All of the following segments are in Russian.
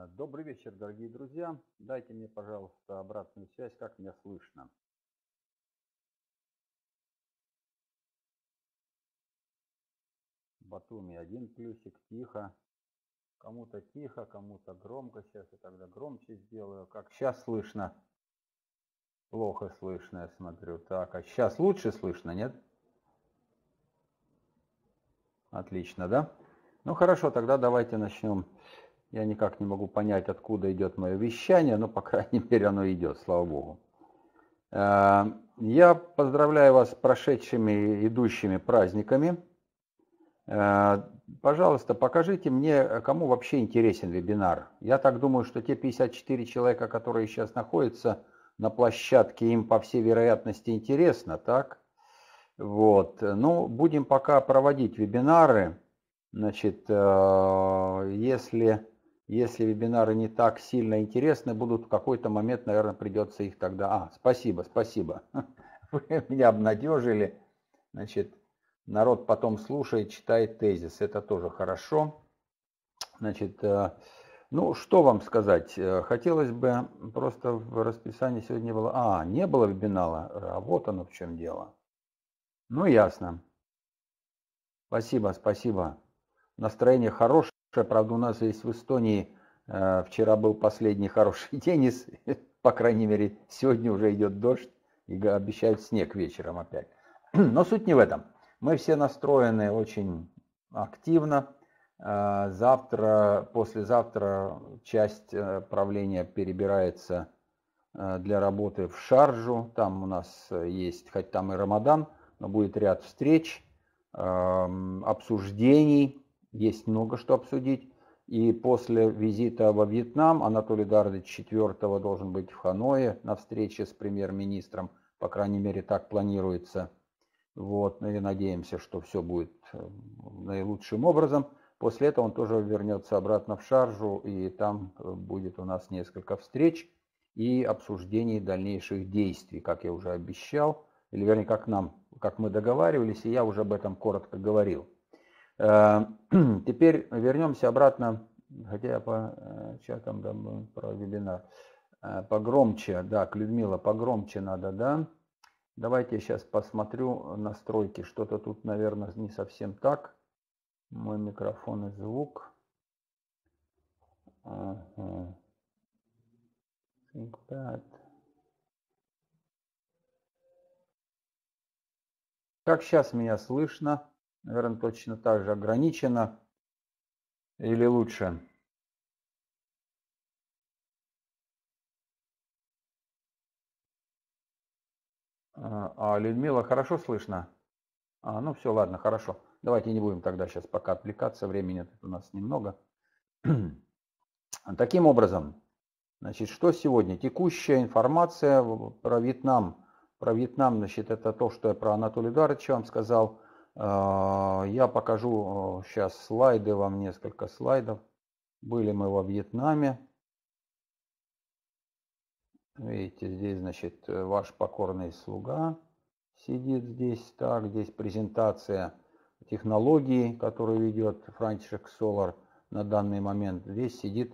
Добрый вечер, дорогие друзья. Дайте мне, пожалуйста, обратную связь, как меня слышно. Батуми, один плюсик, тихо. Кому-то тихо, кому-то громко. Сейчас я тогда громче сделаю. Как сейчас слышно? Плохо слышно, я смотрю. Так, а сейчас лучше слышно, нет? Отлично, да? Ну хорошо, тогда давайте начнем. Я никак не могу понять, откуда идет мое вещание, но, по крайней мере, оно идет, слава богу. Я поздравляю вас с прошедшими идущими праздниками. Пожалуйста, покажите мне, кому вообще интересен вебинар. Я так думаю, что те 54 человека, которые сейчас находятся на площадке, им по всей вероятности интересно, так? Вот. Ну, будем пока проводить вебинары. Значит, если вебинары не так сильно интересны, будут в какой-то момент, наверное, придется их тогда... спасибо. Вы меня обнадежили. Значит, народ потом слушает, читает тезис. Это тоже хорошо. Значит, ну, что вам сказать? Хотелось бы просто в расписании сегодня было... не было вебинара, а вот оно в чем дело. Ну, ясно. Спасибо. Настроение хорошее. Правда, у нас здесь в Эстонии вчера был последний хороший день. По крайней мере, сегодня уже идет дождь и обещают снег вечером опять. Но суть не в этом. Мы все настроены очень активно. Послезавтра часть правления перебирается для работы в Шарджу. Там у нас есть, хоть там и Рамадан, но будет ряд встреч, обсуждений. Есть много что обсудить. И после визита во Вьетнам Анатолий Эдуардович 4-го должен быть в Ханое на встрече с премьер-министром. По крайней мере, так планируется. Вот, и надеемся, что все будет наилучшим образом. После этого он тоже вернется обратно в Шарджу, и там будет у нас несколько встреч и обсуждений дальнейших действий, как я уже обещал, или вернее, как мы договаривались, и я уже об этом коротко говорил. Теперь вернемся обратно, хотя я по чатам думаю про вебинар. Погромче, да, Людмила, погромче надо, да? Давайте я сейчас посмотрю настройки. Что-то тут, наверное, не совсем так. Мой микрофон и звук. Ага. Как сейчас меня слышно? Наверное, точно так же ограничено. Или лучше? Людмила, хорошо слышно? Ну все, ладно, хорошо. Давайте не будем тогда сейчас пока отвлекаться. Времени у нас немного. Таким образом, значит, что сегодня? Текущая информация про Вьетнам. Про Вьетнам, значит, это то, что я про Анатолия Эдуардовича вам сказал. Я покажу сейчас слайды вам, несколько слайдов. Были мы во Вьетнаме. Видите, здесь, значит, ваш покорный слуга сидит здесь. Так, здесь презентация технологии, которую ведет Франтишек Солар на данный момент. Здесь сидит,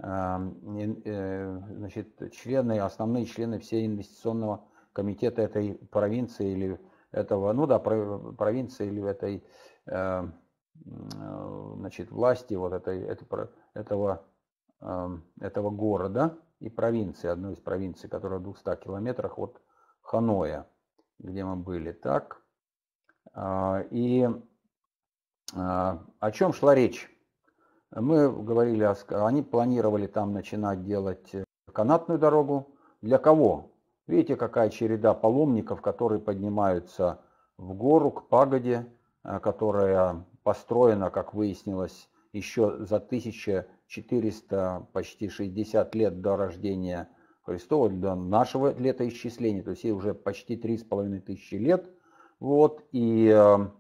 значит, основные члены всей инвестиционного комитета этой провинции или этого, провинции или этой, значит, власти вот этого города и провинции, одной из провинций, которая в 200 километрах от Ханоя, где мы были. Так, и о чем шла речь? Мы говорили, они планировали там начинать делать канатную дорогу. Для кого? Видите, какая череда паломников, которые поднимаются в гору к пагоде, которая построена, как выяснилось, еще за 1400, почти 60 лет до рождения Христова, до нашего летоисчисления, то есть ей уже почти 3500 лет. Вот, и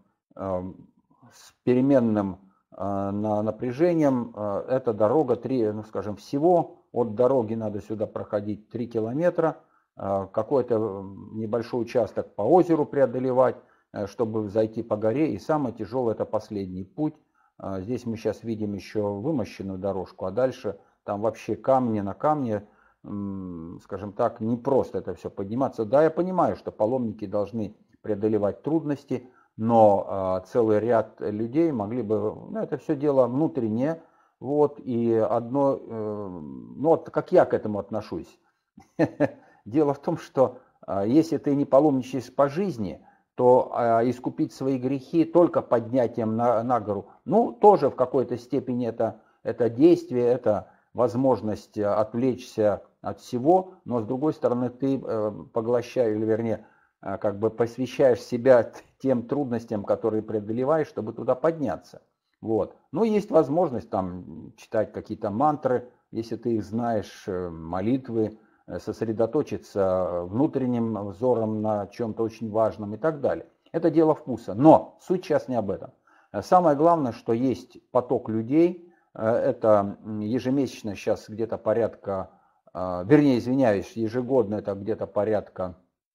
с переменным напряжением эта дорога, всего от дороги надо сюда проходить 3 километра, какой-то небольшой участок по озеру преодолевать, чтобы зайти по горе, и самое тяжелое — это последний путь. Здесь мы сейчас видим еще вымощенную дорожку, а дальше там вообще камни на камне, скажем так, не просто это все подниматься. Да, я понимаю, что паломники должны преодолевать трудности, но целый ряд людей могли бы, ну, это все дело внутреннее, вот, и одно, ну, вот как я к этому отношусь. Дело в том, что если ты не паломничаешь по жизни, то искупить свои грехи только поднятием на гору, ну, тоже в какой-то степени это действие, это возможность отвлечься от всего, но с другой стороны ты поглощаешь, или вернее, как бы посвящаешь себя тем трудностям, которые преодолеваешь, чтобы туда подняться. Вот. Ну, есть возможность там читать какие-то мантры, если ты их знаешь, молитвы, сосредоточиться внутренним взором на чем-то очень важном и так далее. Это дело вкуса. Но суть сейчас не об этом. Самое главное, что есть поток людей. Это ежемесячно сейчас где-то порядка, вернее, извиняюсь, ежегодно это где-то порядка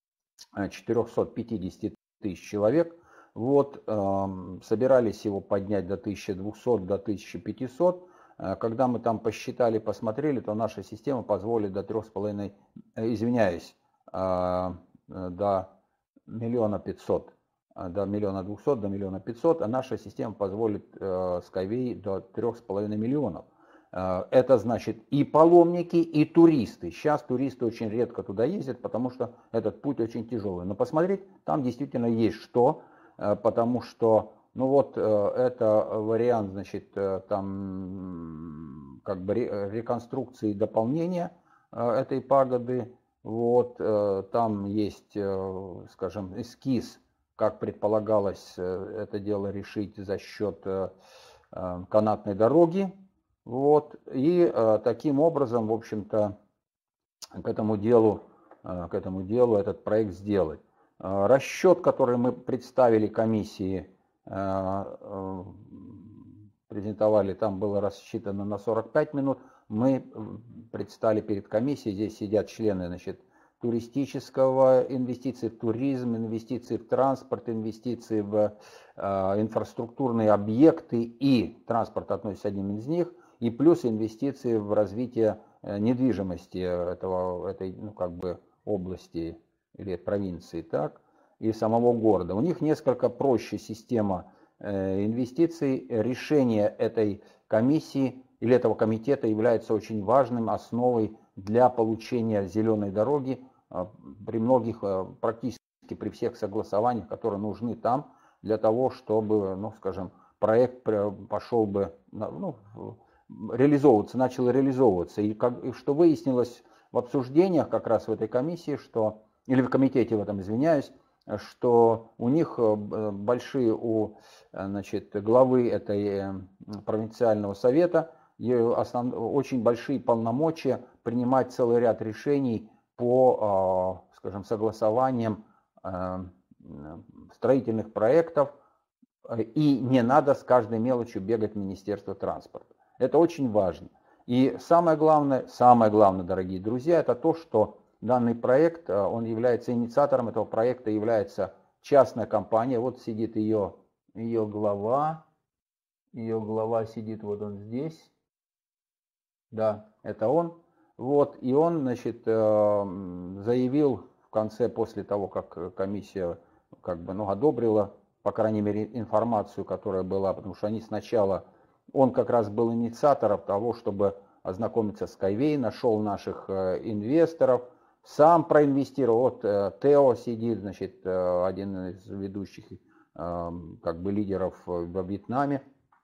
450 тысяч человек. Вот, собирались его поднять до 1200, до 1500. Когда мы там посчитали, посмотрели, то наша система позволит до 3,5, извиняюсь, до 1 500 000, до 1 200 000, до 1 500 000, а наша система позволит Skyway до 3,5 миллионов. Это значит и паломники, и туристы. Сейчас туристы очень редко туда ездят, потому что этот путь очень тяжелый. Но посмотреть, там действительно есть что, потому что, ну вот, это вариант, значит, там как бы реконструкции и дополнения этой пагоды. Вот, там есть, скажем, эскиз, как предполагалось это дело решить за счет канатной дороги. Вот, и таким образом, в общем-то, к этому делу этот проект сделать. Расчет, который мы представили комиссии, презентовали, там было рассчитано на 45 минут. Мы предстали перед комиссией, здесь сидят члены, значит, туристического, инвестиции в туризм, инвестиции в транспорт, инвестиции в инфраструктурные объекты, и транспорт относится одним из них, и плюс инвестиции в развитие недвижимости этой, ну, как бы области или провинции, так, и самого города. У них несколько проще система инвестиций. Решение этой комиссии или этого комитета является очень важным основой для получения зеленой дороги при многих, практически при всех согласованиях, которые нужны там, для того, чтобы, ну, скажем, проект пошел бы, ну, реализовываться, начал реализовываться. И что выяснилось в обсуждениях как раз в этой комиссии, что, или в комитете в этом, извиняюсь, что у них большие, значит, главы этой провинциального совета, очень большие полномочия принимать целый ряд решений по, скажем, согласованиям строительных проектов, и не надо с каждой мелочью бегать в Министерство транспорта. Это очень важно. И самое главное, дорогие друзья, это то, что данный проект, он является инициатором этого проекта, является частная компания. Вот сидит ее глава. Ее глава сидит, вот он здесь. Да, это он. Вот, и он, значит, заявил в конце, после того, как комиссия, как бы, ну, одобрила, по крайней мере, информацию, которая была, потому что они сначала, он как раз был инициатором того, чтобы ознакомиться с Skyway, нашел наших инвесторов, сам проинвестировал. Вот Тео сидит, значит, один из ведущих, как бы, лидеров во Вьетнаме.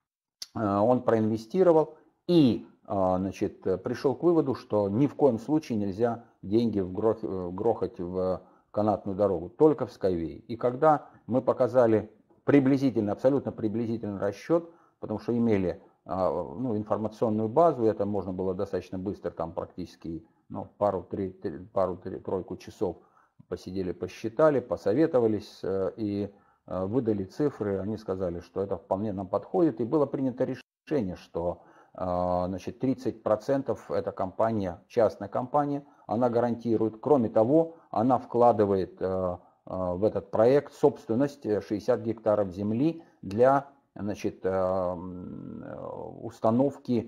Он проинвестировал и, значит, пришел к выводу, что ни в коем случае нельзя деньги грохать в канатную дорогу, только в Skyway. И когда мы показали приблизительно, абсолютно приблизительный расчет, потому что имели, ну, информационную базу, это можно было достаточно быстро, там практически, ну, пару-тройку часов посидели, посчитали, посоветовались и выдали цифры. Они сказали, что это вполне нам подходит, и было принято решение, что, значит, 30% это компания, частная компания, она гарантирует. Кроме того, она вкладывает в этот проект собственность 60 гектаров земли для, значит, установки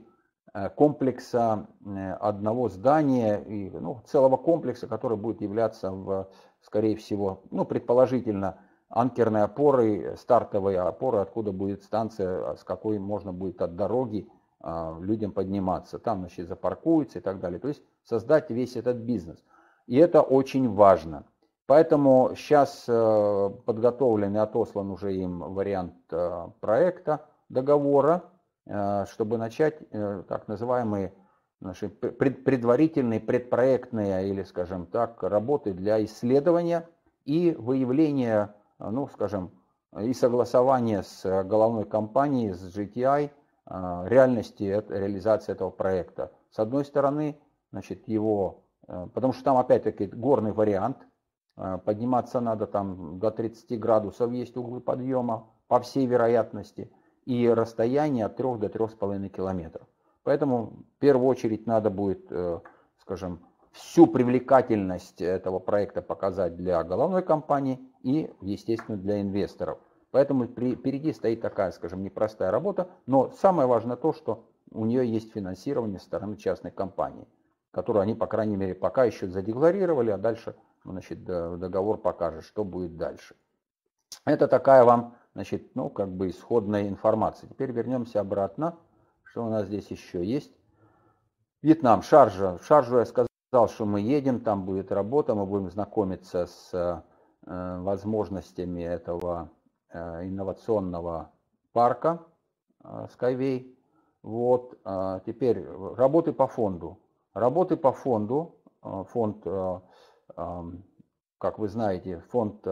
комплекса одного здания, и, ну, целого комплекса, который будет являться, скорее всего, ну, предположительно, анкерной опорой, стартовой опорой, откуда будет станция, с какой можно будет от дороги людям подниматься. Там, значит, запаркуются и так далее. То есть создать весь этот бизнес. И это очень важно. Поэтому сейчас подготовлен и отослан уже им вариант проекта, договора, чтобы начать так называемые наши предварительные, предпроектные или, скажем так, работы для исследования и выявления, ну, скажем, и согласования с головной компанией, с GTI, реальности реализации этого проекта. С одной стороны, значит, его, потому что там опять-таки горный вариант, подниматься надо там до 30 градусов, есть углы подъема, по всей вероятности, и расстояние от 3 до 3,5 километров. Поэтому в первую очередь надо будет, скажем, всю привлекательность этого проекта показать для головной компании и, естественно, для инвесторов. Поэтому впереди стоит такая, скажем, непростая работа, но самое важное то, что у нее есть финансирование со стороны частной компании, которую они, по крайней мере, пока еще задекларировали, а дальше, значит, договор покажет, что будет дальше. Это такая вам, значит, ну, как бы исходная информация. Теперь вернемся обратно. Что у нас здесь еще есть? Вьетнам, Шарджа. В Шарджу я сказал, что мы едем, там будет работа, мы будем знакомиться с возможностями этого инновационного парка Skyway. Вот. Теперь работы по фонду. Работы по фонду. Фонд, как вы знаете, фонд,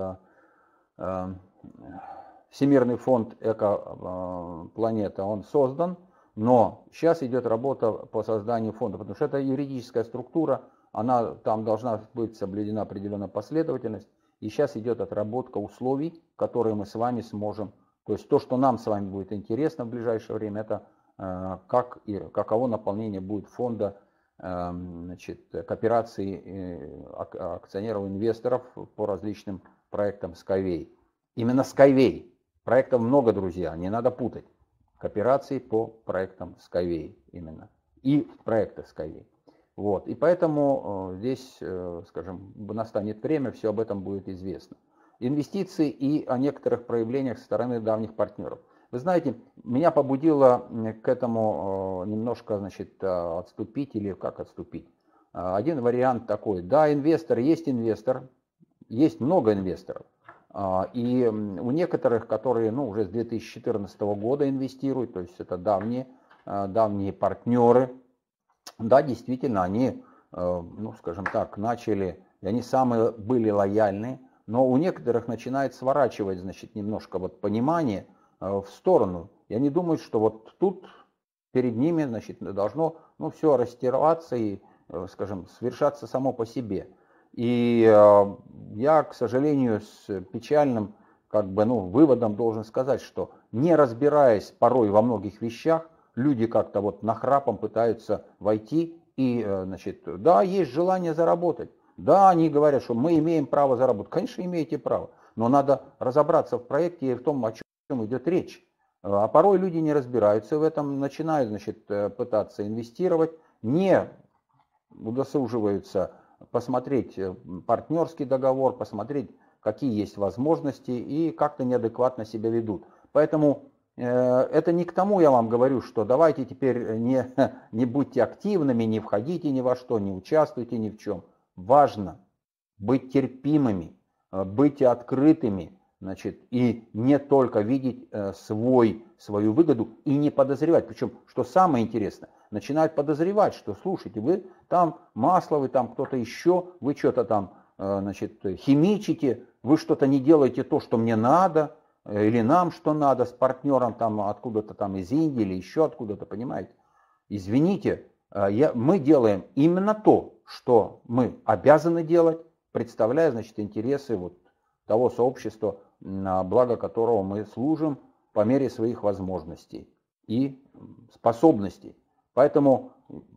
Всемирный фонд Экопланета, он создан, но сейчас идет работа по созданию фонда, потому что это юридическая структура, она там должна быть соблюдена определенная последовательность, и сейчас идет отработка условий, которые мы с вами сможем, то есть то, что нам с вами будет интересно в ближайшее время, это каково наполнение будет фонда, значит, кооперации акционеров, инвесторов по различным проектам Skyway. Именно Skyway. Проектов много, друзья, не надо путать. Кооперации по проектам Skyway именно. И проекта Skyway. Вот. И поэтому здесь, скажем, настанет время, все об этом будет известно. Инвестиции и о некоторых проявлениях со стороны давних партнеров. Вы знаете, меня побудило к этому немножко, значит, отступить, или как отступить. Один вариант такой. Да, инвестор, есть много инвесторов. И у некоторых, которые, ну, уже с 2014 года инвестируют, то есть это давние партнеры, да, действительно, они, ну, скажем так, начали, и они самые были лояльны, но у некоторых начинает сворачивать, значит, немножко вот понимание в сторону. И они думают, что вот тут перед ними, значит, должно, ну, все растираться и, скажем, совершаться само по себе. И я, к сожалению, с печальным, как бы, ну, выводом должен сказать, что не разбираясь порой во многих вещах, люди как-то вот нахрапом пытаются войти и, значит, да, есть желание заработать. Да, они говорят, что мы имеем право заработать. Конечно, имеете право, но надо разобраться в проекте и в том, о чем идет речь. А порой люди не разбираются в этом, начинают, значит, пытаться инвестировать, не удосуживаются посмотреть партнерский договор, посмотреть, какие есть возможности, и как-то неадекватно себя ведут. Поэтому это не к тому я вам говорю, что давайте теперь не будьте активными, не входите ни во что, не участвуйте ни в чем. Важно быть терпимыми, быть открытыми, значит, и не только видеть свою выгоду и не подозревать. Причем, что самое интересное, начинают подозревать, что, слушайте, вы там масло, вы там кто-то еще, вы что-то там, значит, химичите, вы что-то не делаете то, что мне надо, или нам что надо с партнером там откуда-то там из Индии или еще откуда-то, понимаете? Извините, мы делаем именно то, что мы обязаны делать, представляя, значит, интересы вот того сообщества, на благо которого мы служим по мере своих возможностей и способностей. Поэтому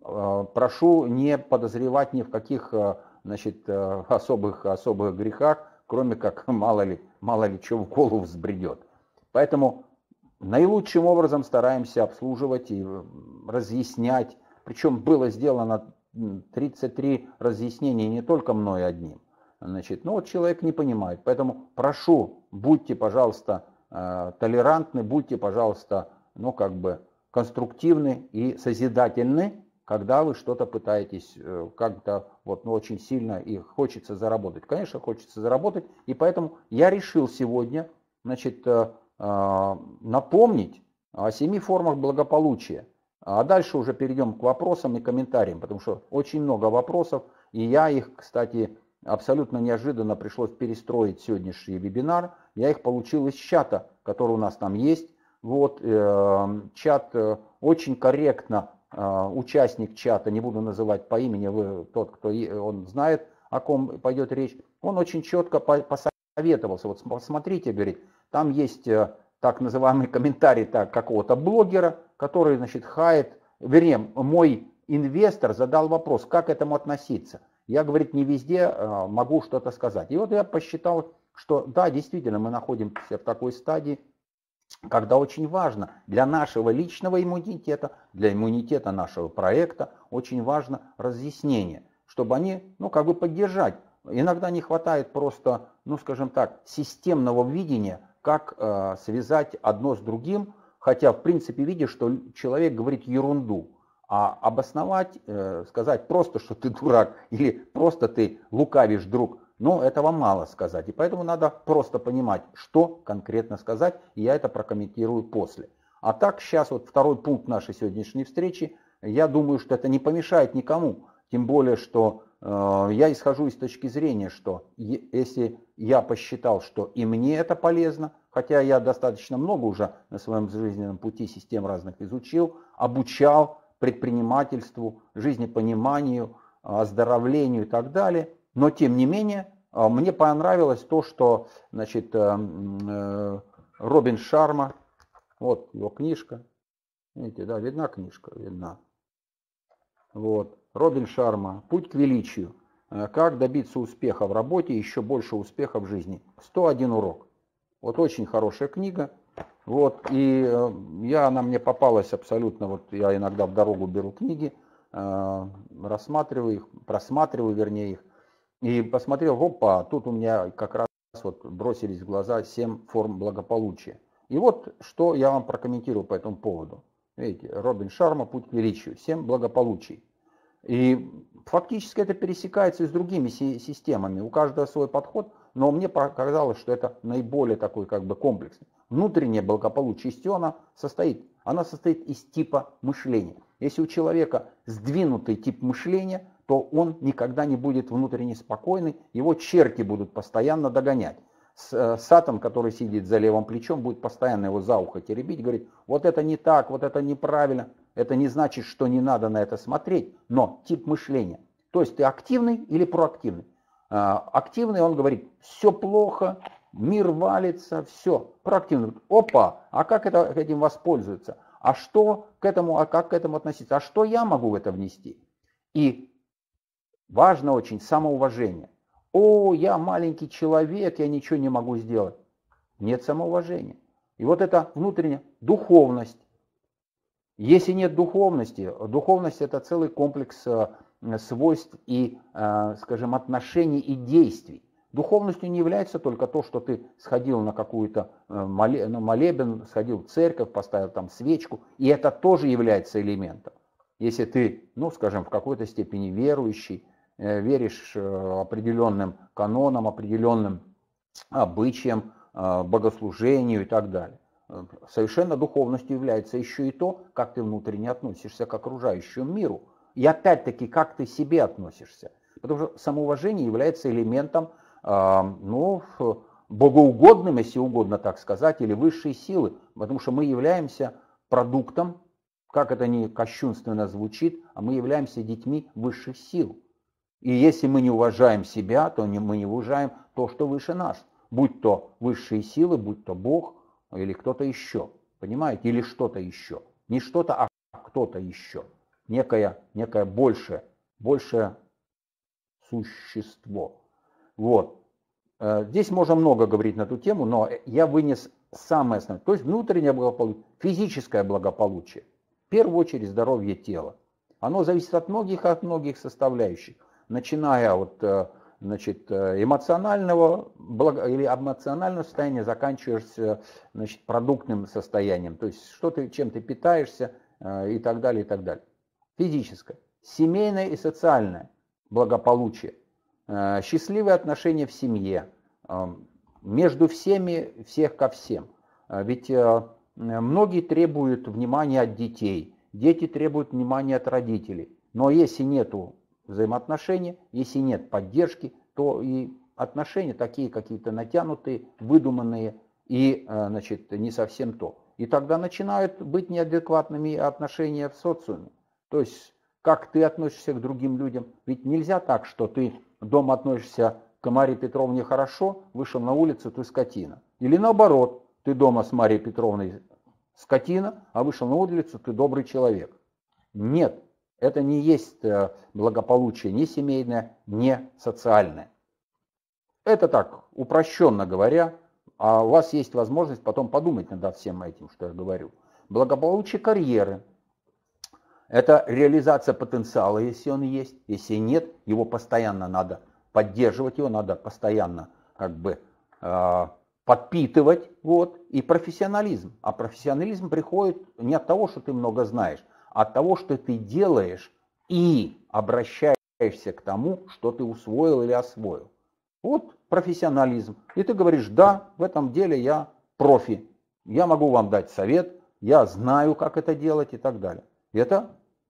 прошу не подозревать ни в каких, значит, особых грехах, кроме как мало ли что в голову взбредет. Поэтому наилучшим образом стараемся обслуживать и разъяснять. Причем было сделано 33 разъяснения не только мной одним. Значит, ну вот человек не понимает. Поэтому прошу, будьте, пожалуйста, толерантны, будьте, пожалуйста, ну как бы конструктивны и созидательны, когда вы что-то пытаетесь как-то вот, ну, очень сильно и хочется заработать. Конечно, хочется заработать, и поэтому я решил сегодня, значит, напомнить о 7 формах благополучия. А дальше уже перейдем к вопросам и комментариям, потому что очень много вопросов, и я их, кстати, абсолютно неожиданно пришлось перестроить сегодняшний вебинар. Я их получил из чата, который у нас там есть. Вот, чат очень корректно, участник чата, не буду называть по имени, вы, тот, кто он знает, о ком пойдет речь, он очень четко посоветовался. Вот посмотрите, говорит, там есть так называемый комментарий какого-то блогера, который, значит, хает, вернее, мой инвестор задал вопрос, как к этому относиться. Я, говорит, не везде могу что-то сказать. И вот я посчитал, что да, действительно, мы находимся в такой стадии, когда очень важно для нашего личного иммунитета, для иммунитета нашего проекта, очень важно разъяснение, чтобы они, ну, как бы поддержать. Иногда не хватает просто, ну, скажем так, системного видения, как связать одно с другим, хотя, в принципе, видишь, что человек говорит ерунду. А обосновать, сказать просто, что ты дурак, или просто ты лукавишь, друг, ну, этого мало сказать. И поэтому надо просто понимать, что конкретно сказать, и я это прокомментирую после. А так, сейчас вот второй пункт нашей сегодняшней встречи, я думаю, что это не помешает никому. Тем более, что я исхожу из точки зрения, что если я посчитал, что и мне это полезно, хотя я достаточно много уже на своем жизненном пути систем разных изучил, обучал предпринимательству, жизнепониманию, оздоровлению и так далее, но тем не менее мне понравилось то, что, значит, Робин Шарма, вот его книжка, видите, да, видна книжка, видна. Вот, Робин Шарма, «Путь к величию. Как добиться успеха в работе и еще больше успеха в жизни. 101 урок». Вот очень хорошая книга. Вот, и она мне попалась абсолютно, вот я иногда в дорогу беру книги, рассматриваю их, просматриваю, вернее, их, и посмотрел, опа, тут у меня как раз вот бросились в глаза 7 форм благополучия. И вот что я вам прокомментирую по этому поводу. Видите, Робин Шарма, «Путь к величию», 7 благополучий. И фактически это пересекается и с другими системами. У каждого свой подход, но мне показалось, что это наиболее такой как бы комплексный. Внутреннее благополучие, из чего она состоит? Она состоит из типа мышления. Если у человека сдвинутый тип мышления, то он никогда не будет внутренне спокойный, его черти будут постоянно догонять. Сатан, который сидит за левым плечом, будет постоянно его за ухо теребить, говорит, вот это не так, вот это неправильно. Это не значит, что не надо на это смотреть, но тип мышления. То есть ты активный или проактивный. Активный, он говорит, все плохо, мир валится, все. Проактивный, опа, а как этим воспользоваться? А что к этому, а как к этому относиться? А что я могу в это внести? И важно очень самоуважение. О, я маленький человек, я ничего не могу сделать. Нет самоуважения. И вот это внутренняя духовность. Если нет духовности, духовность это целый комплекс свойств и, скажем, отношений и действий. Духовностью не является только то, что ты сходил на какую-то молебен, сходил в церковь, поставил там свечку, и это тоже является элементом. Если ты, ну, скажем, в какой-то степени верующий, веришь определенным канонам, определенным обычаям, богослужению и так далее. Совершенно духовностью является еще и то, как ты внутренне относишься к окружающему миру. И опять-таки, как ты к себе относишься. Потому что самоуважение является элементом, ну, богоугодным, если угодно так сказать, или высшей силы. Потому что мы являемся продуктом, как это ни кощунственно звучит, а мы являемся детьми высших сил. И если мы не уважаем себя, то мы не уважаем то, что выше нас. Будь то высшие силы, будь то Бог, или кто-то еще, понимаете, или что-то еще. Не что-то, а кто-то еще. Некое большее существо. Вот. Здесь можно много говорить на эту тему, но я вынес самое основное. То есть внутреннее благополучие, физическое благополучие. первую очередь здоровье тела. Оно зависит от многих составляющих, начиная от эмоционального или эмоционального состояния, заканчивая продуктным состоянием, то есть чем ты питаешься и так далее, и так далее. Физическое, семейное и социальное благополучие, счастливые отношения в семье, между всеми, всех ко всем. Ведь многие требуют внимания от детей, дети требуют внимания от родителей. Но если нет взаимоотношений, если нет поддержки, то и отношения такие какие-то натянутые, выдуманные и не совсем то. И тогда начинают быть неадекватными отношения в социуме. То есть как ты относишься к другим людям. Ведь нельзя так, что ты дома относишься к Марии Петровне хорошо, вышел на улицу, ты скотина. Или наоборот, ты дома с Марией Петровной скотина, а вышел на улицу, ты добрый человек. Нет, это не есть благополучие ни семейное, ни социальное. Это так, упрощенно говоря, а у вас есть возможность потом подумать над всем этим, что я говорю. Благополучие карьеры. Это реализация потенциала, если он есть. Если нет, его постоянно надо поддерживать, его надо постоянно подпитывать. Вот. И профессионализм. А профессионализм приходит не от того, что ты много знаешь, а от того, что ты делаешь и обращаешься к тому, что ты усвоил или освоил. Вот профессионализм. И ты говоришь, да, в этом деле я профи. Я могу вам дать совет, я знаю, как это делать и так далее. Это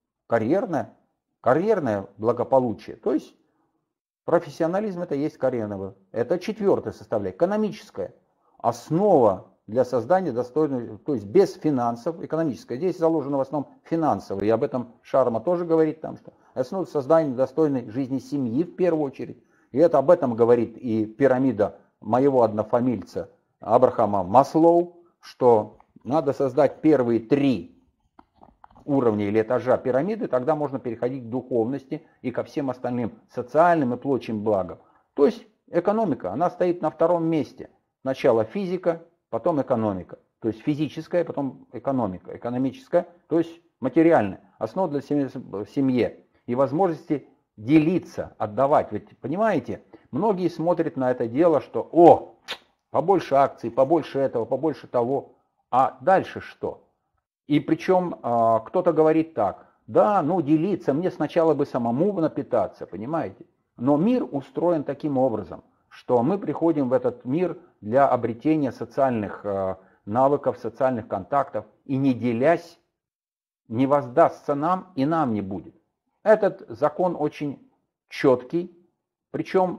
карьерное благополучие. То есть профессионализм это есть карьерное. Это четвертая составляющая, экономическая. Основа для создания достойной, то есть без финансов, экономическая. Здесь заложено в основном финансовое. И об этом Шарма тоже говорит, там, что основа создания достойной жизни семьи в первую очередь. И это об этом говорит и пирамида моего однофамильца Абрахама Маслоу, что надо создать первые 3 уровня или этажа пирамиды, тогда можно переходить к духовности и ко всем остальным социальным и прочим благам. То есть экономика, она стоит на втором месте. Сначала физика, потом экономика. То есть физическая, потом экономика. Экономическая, то есть материальная. Основа для семьи и возможности делиться, отдавать. Ведь, понимаете, многие смотрят на это дело, что побольше акций, побольше этого, побольше того. А дальше что? И причем кто-то говорит так, да, делиться, мне сначала бы самому напитаться, понимаете? Но мир устроен таким образом, что мы приходим в этот мир для обретения социальных навыков, социальных контактов, и не делясь, не воздастся нам, и нам не будет. Этот закон очень четкий, причем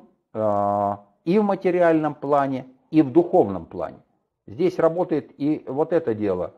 и в материальном плане, и в духовном плане. Здесь работает и вот это дело,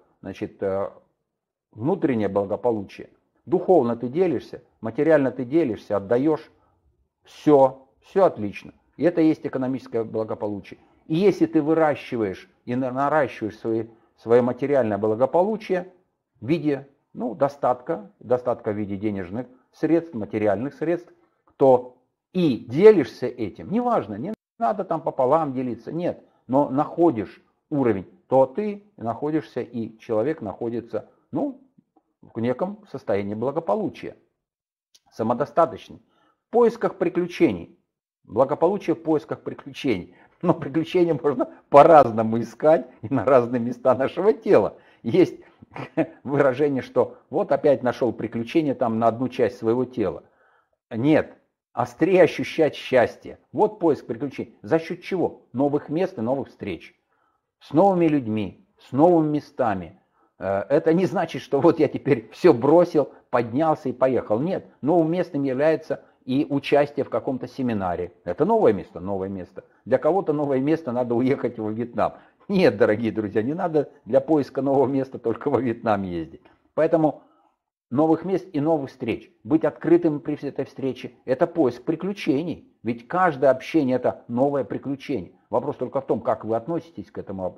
внутреннее благополучие. Духовно ты делишься, материально ты делишься, отдаешь, все отлично. И это есть экономическое благополучие. И если ты выращиваешь и наращиваешь свое материальное благополучие в виде достатка в виде денежных средств, материальных средств, то и делишься этим, неважно, не надо там пополам делиться, нет, но находишь уровень, то ты находишься и человек находится, в неком состоянии благополучия, самодостаточный, в поисках приключений, благополучие в поисках приключений. Но приключения можно по-разному искать и на разные места нашего тела. Есть выражение, что вот опять нашел приключение там на одну часть своего тела. Нет, острее ощущать счастье. Вот поиск приключений. За счет чего? Новых мест и новых встреч. С новыми людьми, с новыми местами. Это не значит, что вот я теперь все бросил, поднялся и поехал. Нет, новым местом является и участие в каком-то семинаре. Это новое место, новое место. Для кого-то новое место надо уехать во Вьетнам. Нет, дорогие друзья, не надо для поиска нового места только во Вьетнам ездить. Поэтому новых мест и новых встреч. Быть открытым при этой встрече – это поиск приключений. Ведь каждое общение – это новое приключение. Вопрос только в том, как вы относитесь к этому,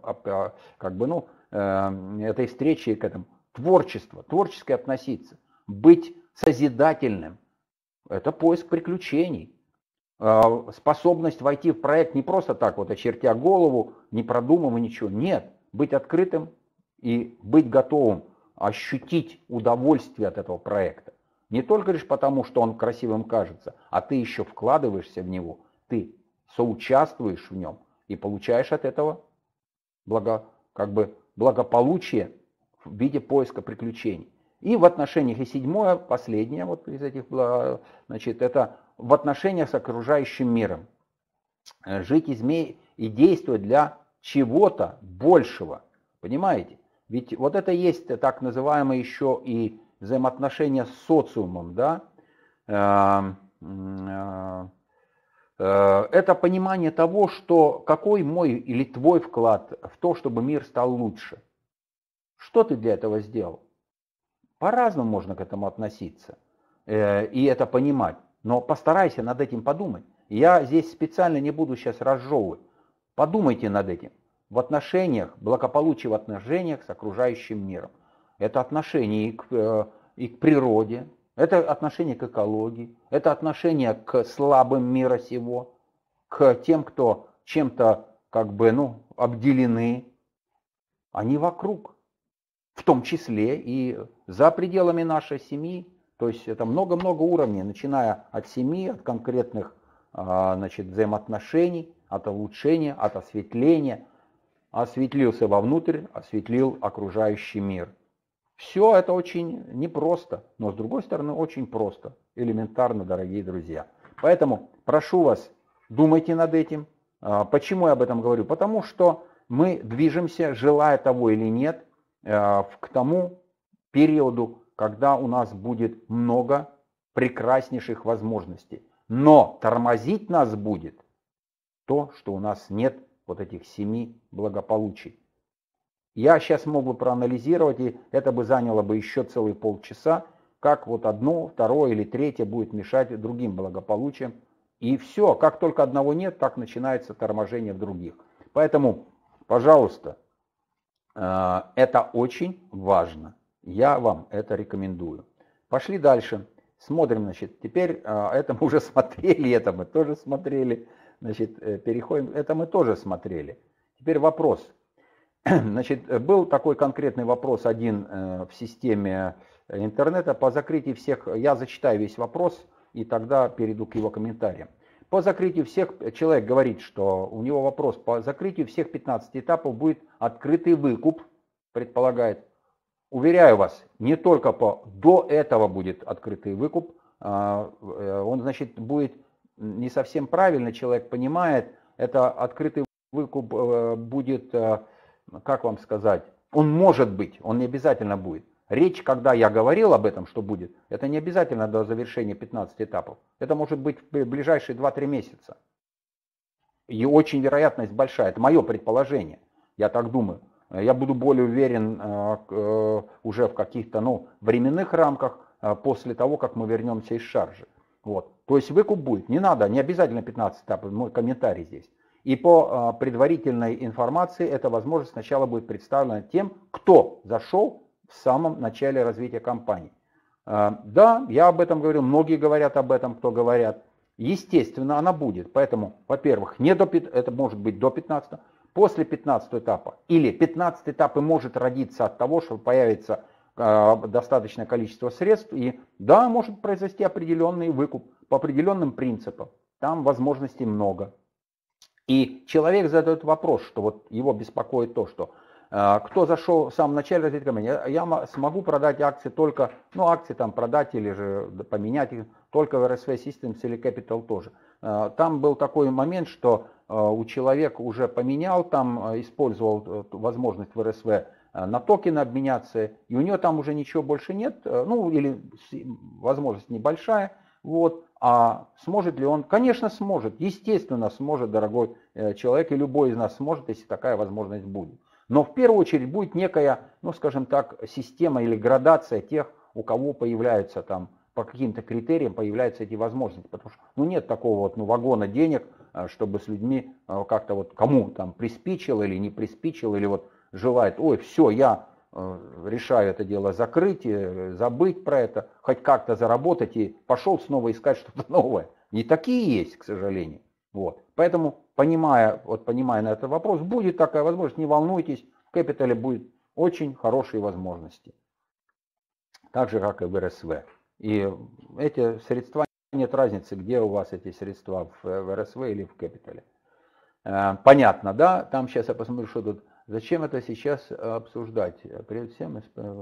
этой встрече, к этому. Творчество, творчески относиться. Быть созидательным – это поиск приключений. Способность войти в проект не просто так, вот очертя голову, не продумывая ничего. Нет, быть открытым и быть готовым ощутить удовольствие от этого проекта. Не только лишь потому, что он красивым кажется, а ты еще вкладываешься в него, ты соучаствуешь в нем и получаешь от этого благополучие в виде поиска приключений. И в отношениях, и седьмое, последнее вот из этих, значит, это в отношениях с окружающим миром. Жить и действовать для чего-то большего. Понимаете? Ведь вот это есть так называемое еще и взаимоотношения с социумом, да? Это понимание того, что какой мой или твой вклад в то, чтобы мир стал лучше. Что ты для этого сделал? По-разному можно к этому относиться и это понимать. Но постарайся над этим подумать. Я здесь специально не буду сейчас разжевывать. Подумайте над этим. В отношениях, благополучие в отношениях с окружающим миром. Это отношение и к природе, это отношение к экологии, это отношение к слабым мира сего, к тем, кто чем-то обделены. Они вокруг, в том числе и за пределами нашей семьи. То есть это много-много уровней, начиная от семьи, от конкретных взаимоотношений, от улучшения, от осветления. Осветлился вовнутрь, осветлил окружающий мир. Все это очень непросто, но с другой стороны очень просто, элементарно, дорогие друзья. Поэтому прошу вас, думайте над этим. Почему я об этом говорю? Потому что мы движемся, желая того или нет, к тому периоду, когда у нас будет много прекраснейших возможностей. Но тормозить нас будет то, что у нас нет вот этих 7 благополучий. Я сейчас мог бы проанализировать, и это бы заняло бы еще целые полчаса, как вот одно, второе или третье будет мешать другим благополучиям. И все, как только одного нет, так начинается торможение в других. Поэтому, пожалуйста, это очень важно. Я вам это рекомендую. Пошли дальше. Смотрим, значит, теперь это мы уже смотрели, это мы тоже смотрели. Значит, переходим, это мы тоже смотрели. Теперь вопрос. Значит, был такой конкретный вопрос один в системе интернета по закрытию всех, я зачитаю весь вопрос и тогда перейду к его комментариям. По закрытию всех, человек говорит, что у него вопрос, по закрытию всех 15 этапов будет открытый выкуп, предполагает. Уверяю вас, не только до этого будет открытый выкуп, он, значит, будет не совсем правильно, человек понимает, это открытый выкуп будет, как вам сказать, он может быть, он не обязательно будет. Речь, когда я говорил об этом, что будет, это не обязательно до завершения 15 этапов. Это может быть в ближайшие 2-3 месяца. И очень вероятность большая, это мое предположение, я так думаю. Я буду более уверен уже в каких-то временных рамках после того, как мы вернемся из шаржи. Вот. То есть выкуп будет, не надо, не обязательно 15 этапов, мой комментарий здесь. И по предварительной информации эта возможность сначала будет представлена тем, кто зашел в самом начале развития компании. Да, я об этом говорю, многие говорят об этом, кто говорят. Естественно, она будет. Поэтому, во-первых, это может быть до 15, после 15 этапа. Или 15 этап и может родиться от того, что появится достаточное количество средств. И да, может произойти определенный выкуп по определенным принципам. Там возможностей много. И человек задает вопрос, что вот его беспокоит то, что кто зашел в самом начале развития компании, я смогу продать акции только, акции там продать или же поменять их только в RSV Systems или Capital тоже. Там был такой момент, что у человека уже поменял, там использовал возможность в RSV на токены обменяться, и у него там уже ничего больше нет, или возможность небольшая, вот. А сможет ли он? Конечно, сможет. Естественно, сможет, дорогой человек, и любой из нас сможет, если такая возможность будет. Но в первую очередь будет некая, скажем так, система или градация тех, у кого появляются там, по каким-то критериям появляются эти возможности. Потому что нет такого вагона денег, чтобы с людьми как-то кому там приспичило или не приспичило, или желает, ой, все, я решаю это дело закрыть, забыть про это, хоть как-то заработать и пошел снова искать что-то новое. Не такие есть, к сожалению. Вот. Поэтому, понимая на этот вопрос, будет такая возможность, не волнуйтесь, в Capital будет очень хорошие возможности. так же, как и в РСВ. И эти средства, нет разницы, где у вас эти средства, в РСВ или в Капитале. Понятно, да? Там сейчас я посмотрю, что тут. Зачем это сейчас обсуждать? Прежде всем,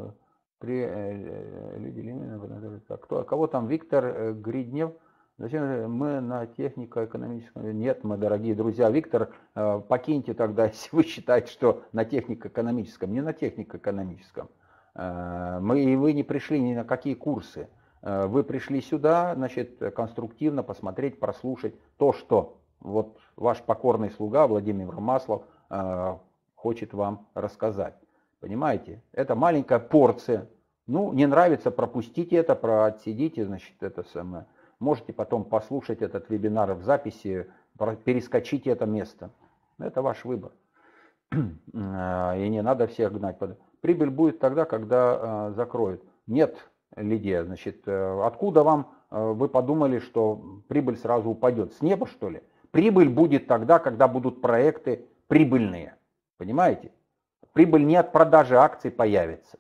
кого там Виктор Гриднев? Зачем мы на технико-экономическом? Нет, мы, дорогие друзья, Виктор, покиньте тогда, если вы считаете, что на технико-экономическом. Не на технико-экономическом. Вы не пришли ни на какие курсы. Вы пришли сюда, значит, конструктивно посмотреть, прослушать то, что вот ваш покорный слуга Владимир Маслов хочет вам рассказать. Понимаете? Это маленькая порция. Ну, не нравится, пропустите это, отсидите, значит, это самое. Можете потом послушать этот вебинар в записи, перескочите это место. Это ваш выбор. И не надо всех гнать. Прибыль будет тогда, когда закроют. Нет, Лидия, значит, откуда вам, вы подумали, что прибыль сразу упадет? С неба, что ли? Прибыль будет тогда, когда будут проекты прибыльные. Понимаете? Прибыль не от продажи акций появится.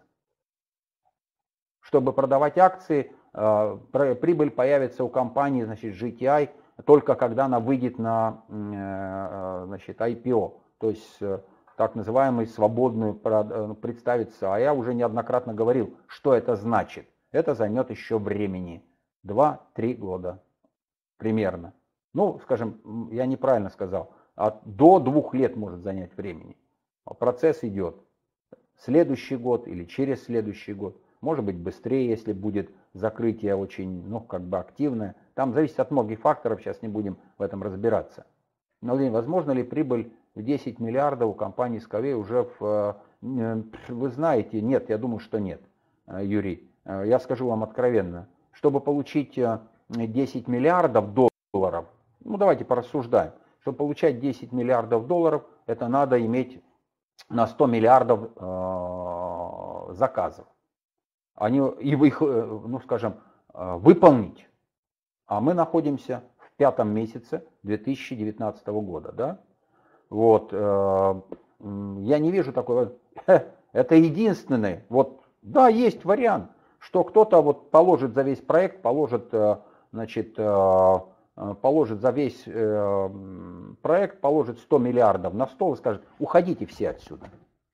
Чтобы продавать акции, прибыль появится у компании, значит, GTI, только когда она выйдет на, значит, IPO. То есть так называемый свободную представиться. А я уже неоднократно говорил, что это значит. Это займет еще времени. 2-3 года примерно. Ну, скажем, я неправильно сказал. До 2 лет может занять времени. Процесс идет. Следующий год или через следующий год. Может быть быстрее, если будет закрытие очень, ну, как бы активное. Там зависит от многих факторов, сейчас не будем в этом разбираться. Но возможно ли прибыль в 10 миллиардов у компании Skyway уже вы знаете, нет, я думаю, что нет, Юрий. Я скажу вам откровенно, чтобы получить 10 миллиардов долларов, ну давайте порассуждаем, чтобы получать 10 миллиардов долларов, это надо иметь на 100 миллиардов заказов. Они, и их, ну скажем, выполнить. А мы находимся в 5 месяце 2019 года, да? Вот, я не вижу такого, это единственный, вот, да, есть вариант, что кто-то вот положит за весь проект, положит, значит, положит за весь проект, положит 100 миллиардов на стол и скажет, уходите все отсюда.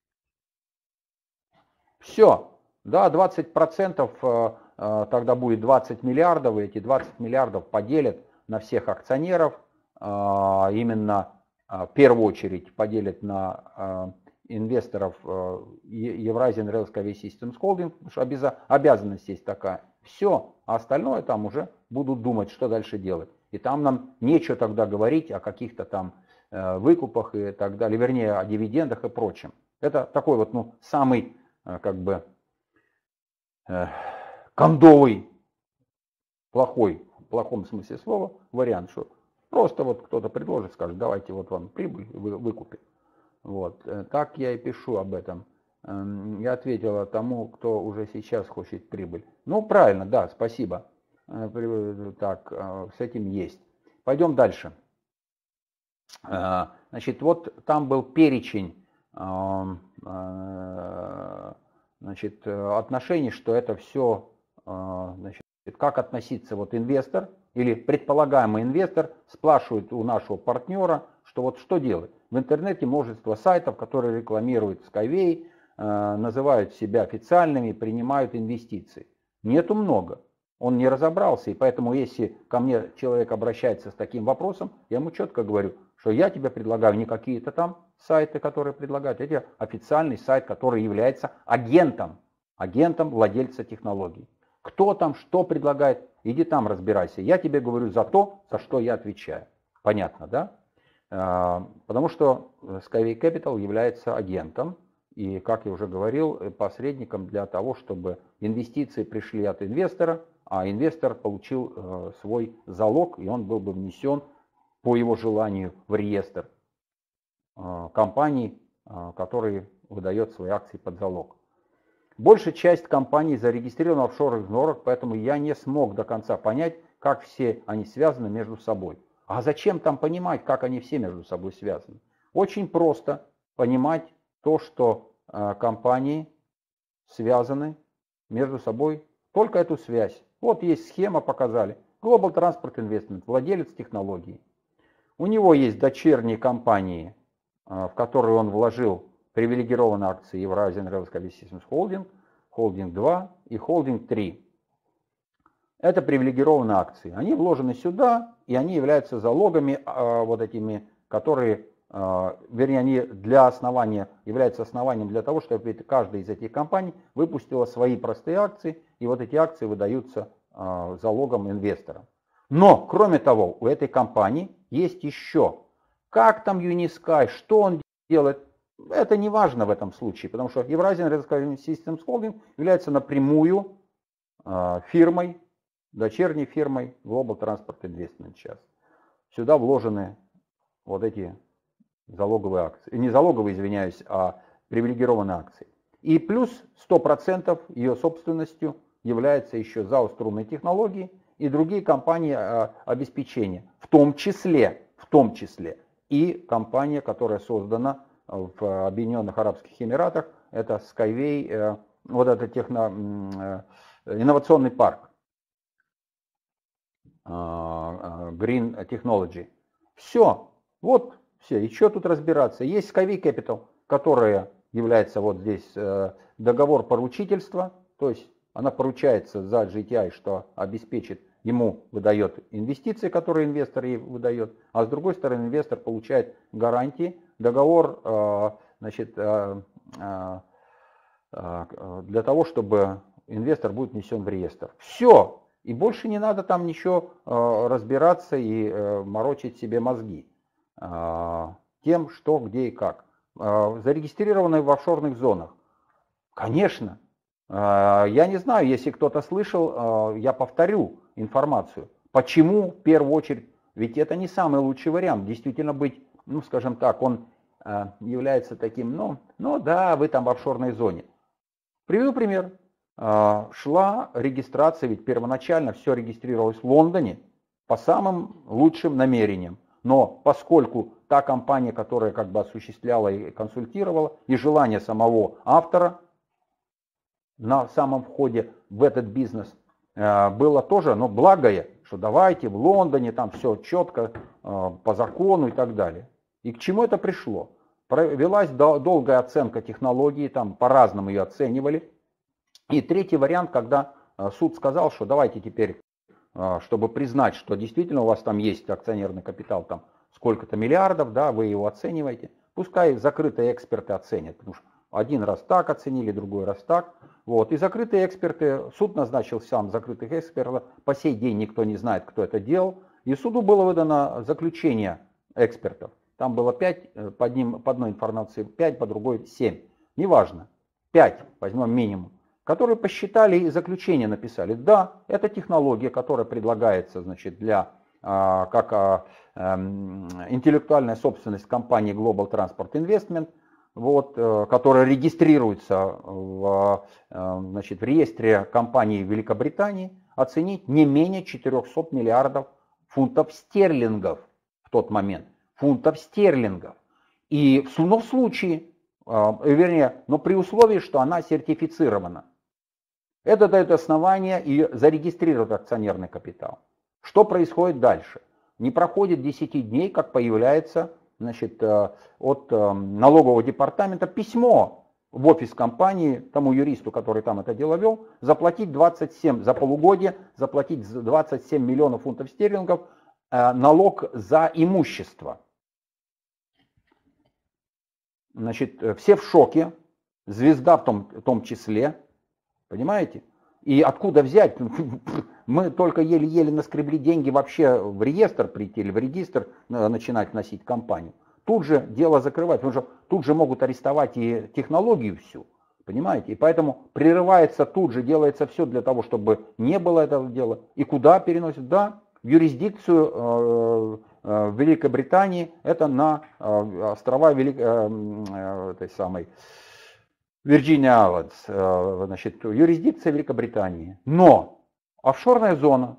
Все, да, 20% тогда будет 20 миллиардов, и эти 20 миллиардов поделят на всех акционеров, именно в первую очередь поделят на инвесторов Eurasian Rail Skyway Systems Holding, потому что обязанность есть такая. Все, а остальное там уже будут думать, что дальше делать. И там нам нечего тогда говорить о каких-то там выкупах и так далее, вернее о дивидендах и прочем. Это такой вот, ну, самый, как бы, кондовый, плохой, в плохом смысле слова, вариант, что просто вот кто-то предложит, скажет, давайте вот вам прибыль, выкупим. Вот, так я и пишу об этом. Я ответила тому, кто уже сейчас хочет прибыль. Ну, правильно, да, спасибо. Так, с этим есть. Пойдем дальше. Значит, вот там был перечень, значит, отношений, что это все, значит, как относиться, вот инвестор или предполагаемый инвестор спрашивает у нашего партнера, что вот что делать. В интернете множество сайтов, которые рекламируют Skyway, называют себя официальными, принимают инвестиции. Нету много. Он не разобрался, и поэтому если ко мне человек обращается с таким вопросом, я ему четко говорю, что я тебе предлагаю не какие-то там сайты, которые предлагают, это официальный сайт, который является агентом владельца технологий. Кто там что предлагает, иди там разбирайся. Я тебе говорю за то, за что я отвечаю. Понятно, да? Потому что Skyway Capital является агентом и, как я уже говорил, посредником для того, чтобы инвестиции пришли от инвестора, а инвестор получил свой залог, и он был бы внесен по его желанию в реестр компаний, который выдает свои акции под залог. Большая часть компаний зарегистрирована в офшорных зонах, поэтому я не смог до конца понять, как все они связаны между собой. А зачем там понимать, как они все между собой связаны? Очень просто понимать то, что компании связаны между собой только эту связь. Вот есть схема, показали. Global Transport Investment, владелец технологии. У него есть дочерние компании, в которые он вложил привилегированные акции Eurasian Railsky Systems Holding, Holding 2 и Holding 3. Это привилегированные акции. Они вложены сюда, и они являются залогами вот этими, которые, вернее, они для основания, являются основанием для того, чтобы каждая из этих компаний выпустила свои простые акции, и вот эти акции выдаются залогом инвесторам. Но, кроме того, у этой компании есть еще, как там Unisky, что он делает, это не важно в этом случае, потому что Eurasian Railsky Systems Holding является напрямую фирмой, дочерней фирмой Global Transport Investment сейчас. Сюда вложены вот эти залоговые акции, не залоговые, извиняюсь, а привилегированные акции. И плюс 100% ее собственностью является еще ЗАО «Струнные технологии» и другие компании обеспечения, в том числе и компания, которая создана в Объединенных Арабских Эмиратах, это Skyway, вот это инновационный парк Green Technology. Все, вот все, и что тут разбираться. Есть Skyway Capital, которая является вот здесь договор поручительства, то есть она поручается за GTI, что обеспечит, ему выдает инвестиции, которые инвестор ей выдает, а с другой стороны инвестор получает гарантии, договор, значит, для того, чтобы инвестор будет внесен в реестр. Все, и больше не надо там ничего разбираться и морочить себе мозги тем, что, где и как. Зарегистрированы в офшорных зонах. Конечно. Я не знаю, если кто-то слышал, я повторю информацию. Почему в первую очередь? Ведь это не самый лучший вариант. Действительно быть, ну скажем так, он является таким, ну да, вы там в офшорной зоне. Приведу пример. Шла регистрация, ведь первоначально все регистрировалось в Лондоне по самым лучшим намерениям. Но поскольку та компания, которая как бы осуществляла и консультировала, и желание самого автора на самом входе в этот бизнес было тоже, но благое, что давайте в Лондоне, там все четко, по закону и так далее. И к чему это пришло? Провелась долгая оценка технологии, там по-разному ее оценивали. И третий вариант, когда суд сказал, что давайте теперь, чтобы признать, что действительно у вас там есть акционерный капитал, там сколько-то миллиардов, да, вы его оцениваете, пускай закрытые эксперты оценят, потому что один раз так оценили, другой раз так. Вот. И закрытые эксперты, суд назначил сам закрытых экспертов, по сей день никто не знает, кто это делал. И суду было выдано заключение экспертов. Там было 5, по одной информации 5, по другой 7. Неважно, 5 возьмем минимум. Которые посчитали и заключение написали. Да, это технология, которая предлагается, значит, для, как интеллектуальная собственность компании Global Transport Investment, вот, которая регистрируется значит, в реестре компаний Великобритании, оценить не менее 400 миллиардов фунтов стерлингов в тот момент. Фунтов стерлингов. И но в случае, вернее, но при условии, что она сертифицирована. Это дает основание и зарегистрировать акционерный капитал. Что происходит дальше? Не проходит 10 дней, как появляется, значит, от налогового департамента письмо в офис компании, тому юристу, который там это дело вел, заплатить 27 за полугодие, заплатить 27 миллионов фунтов стерлингов налог за имущество. Значит, все в шоке, звезда в том числе, понимаете? И откуда взять? Мы только еле-еле наскребли деньги вообще в реестр прийти, или в регистр начинать вносить компанию. Тут же дело закрывать, потому что тут же могут арестовать и технологию всю, понимаете? И поэтому прерывается тут же, делается все для того, чтобы не было этого дела. И куда переносят? Да, в юрисдикцию Великобритании, это на острова этой самой Virginia Islands, значит, юрисдикция Великобритании. Но офшорная зона,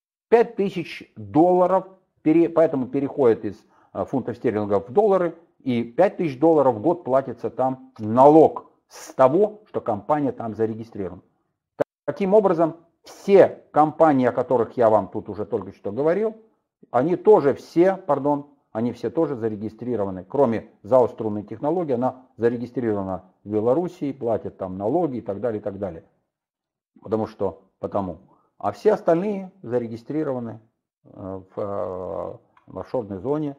$5000, поэтому переходит из фунтов стерлингов в доллары, и $5000 в год платится там налог с того, что компания там зарегистрирована. Таким образом, все компании, о которых я вам тут уже только что говорил, они тоже все, они все тоже зарегистрированы, кроме ЗАО «Струнные технологии», она зарегистрирована в Белоруссии, платит там налоги и так далее, и так далее. А все остальные зарегистрированы в офшорной зоне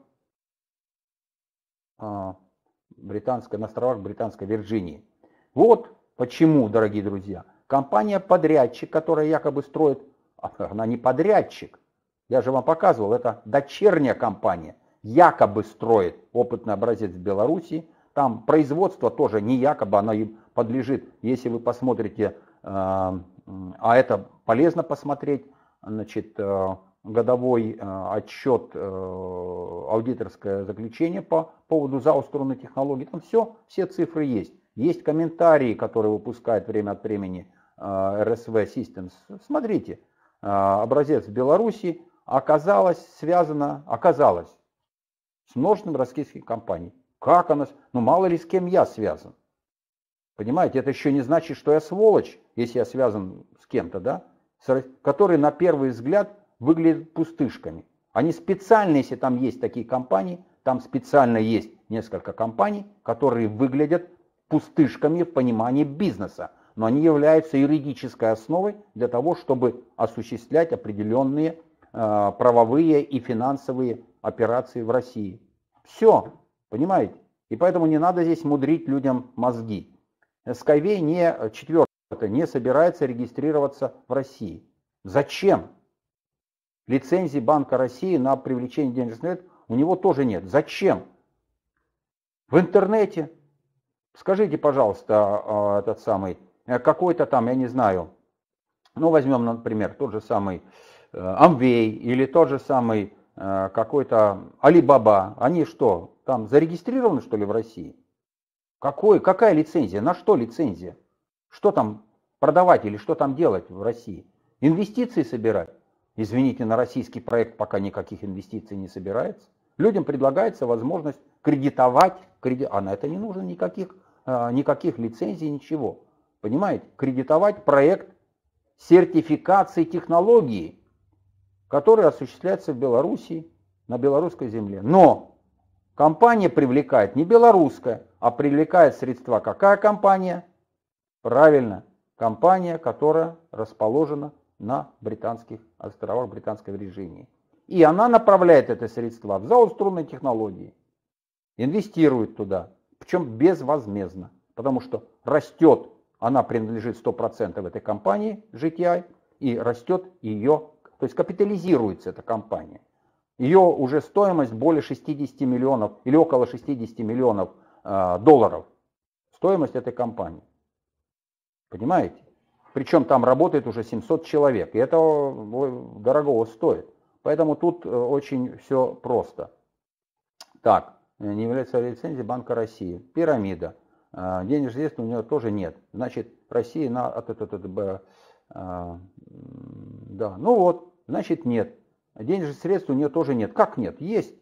на островах Британской Вирджинии. Вот почему, дорогие друзья, компания-подрядчик, которая якобы строит, она не подрядчик, я же вам показывал, это дочерняя компания, якобы строит опытный образец в Беларуси, там производство тоже не якобы, оно им подлежит, если вы посмотрите, а это полезно посмотреть, значит, годовой отчет, аудиторское заключение по поводу ЗАО «Струнные технологии», там все цифры есть. Есть комментарии, которые выпускает время от времени RSV Systems. Смотрите, образец в Беларуси оказалось с множеством российских компаний. Как она? Ну мало ли с кем я связан. Понимаете, это еще не значит, что я сволочь, если я связан с кем-то, да? Которые на первый взгляд выглядят пустышками. Они специально, если там есть такие компании, там специально есть несколько компаний, которые выглядят пустышками в понимании бизнеса, но они являются юридической основой для того, чтобы осуществлять определенные правовые и финансовые операции в России. Все, понимаете? И поэтому не надо здесь мудрить людям мозги. Skyway не собирается регистрироваться в России. Зачем? Лицензии Банка России на привлечение денежных средств у него тоже нет. Зачем? В интернете, скажите, пожалуйста, какой-то там, я не знаю, ну возьмем, например, тот же самый Amway или тот же самый какой-то Alibaba, они что, там зарегистрированы что ли в России? Какая лицензия? На что лицензия? Что там продавать или что там делать в России? Инвестиции собирать? Извините, на российский проект пока никаких инвестиций не собирается. Людям предлагается возможность кредитовать, а на это не нужно никаких лицензий, ничего. Понимаете? Кредитовать проект сертификации технологии, который осуществляется в Беларуси, на белорусской земле. Но компания привлекает не белорусская, а привлекает средства какая компания? Правильно, компания, которая расположена на Британских островах Британской Вирджинии. И она направляет это средства в ЗАО «Струнные технологии», инвестирует туда, причем безвозмездно, потому что растет, она принадлежит 100% этой компании GTI, и растет ее, то есть капитализируется эта компания. Ее уже стоимость более 60 миллионов или около 60 миллионов долларов. Стоимость этой компании. Понимаете? Причем там работает уже 700 человек. И это дорого стоит. Поэтому тут очень все просто. Так, не является лицензией Банка России. Пирамида. Денежных средств у нее тоже нет. Значит, Россия да, ну вот, значит нет. Денежных средств у нее тоже нет. Как нет? Есть.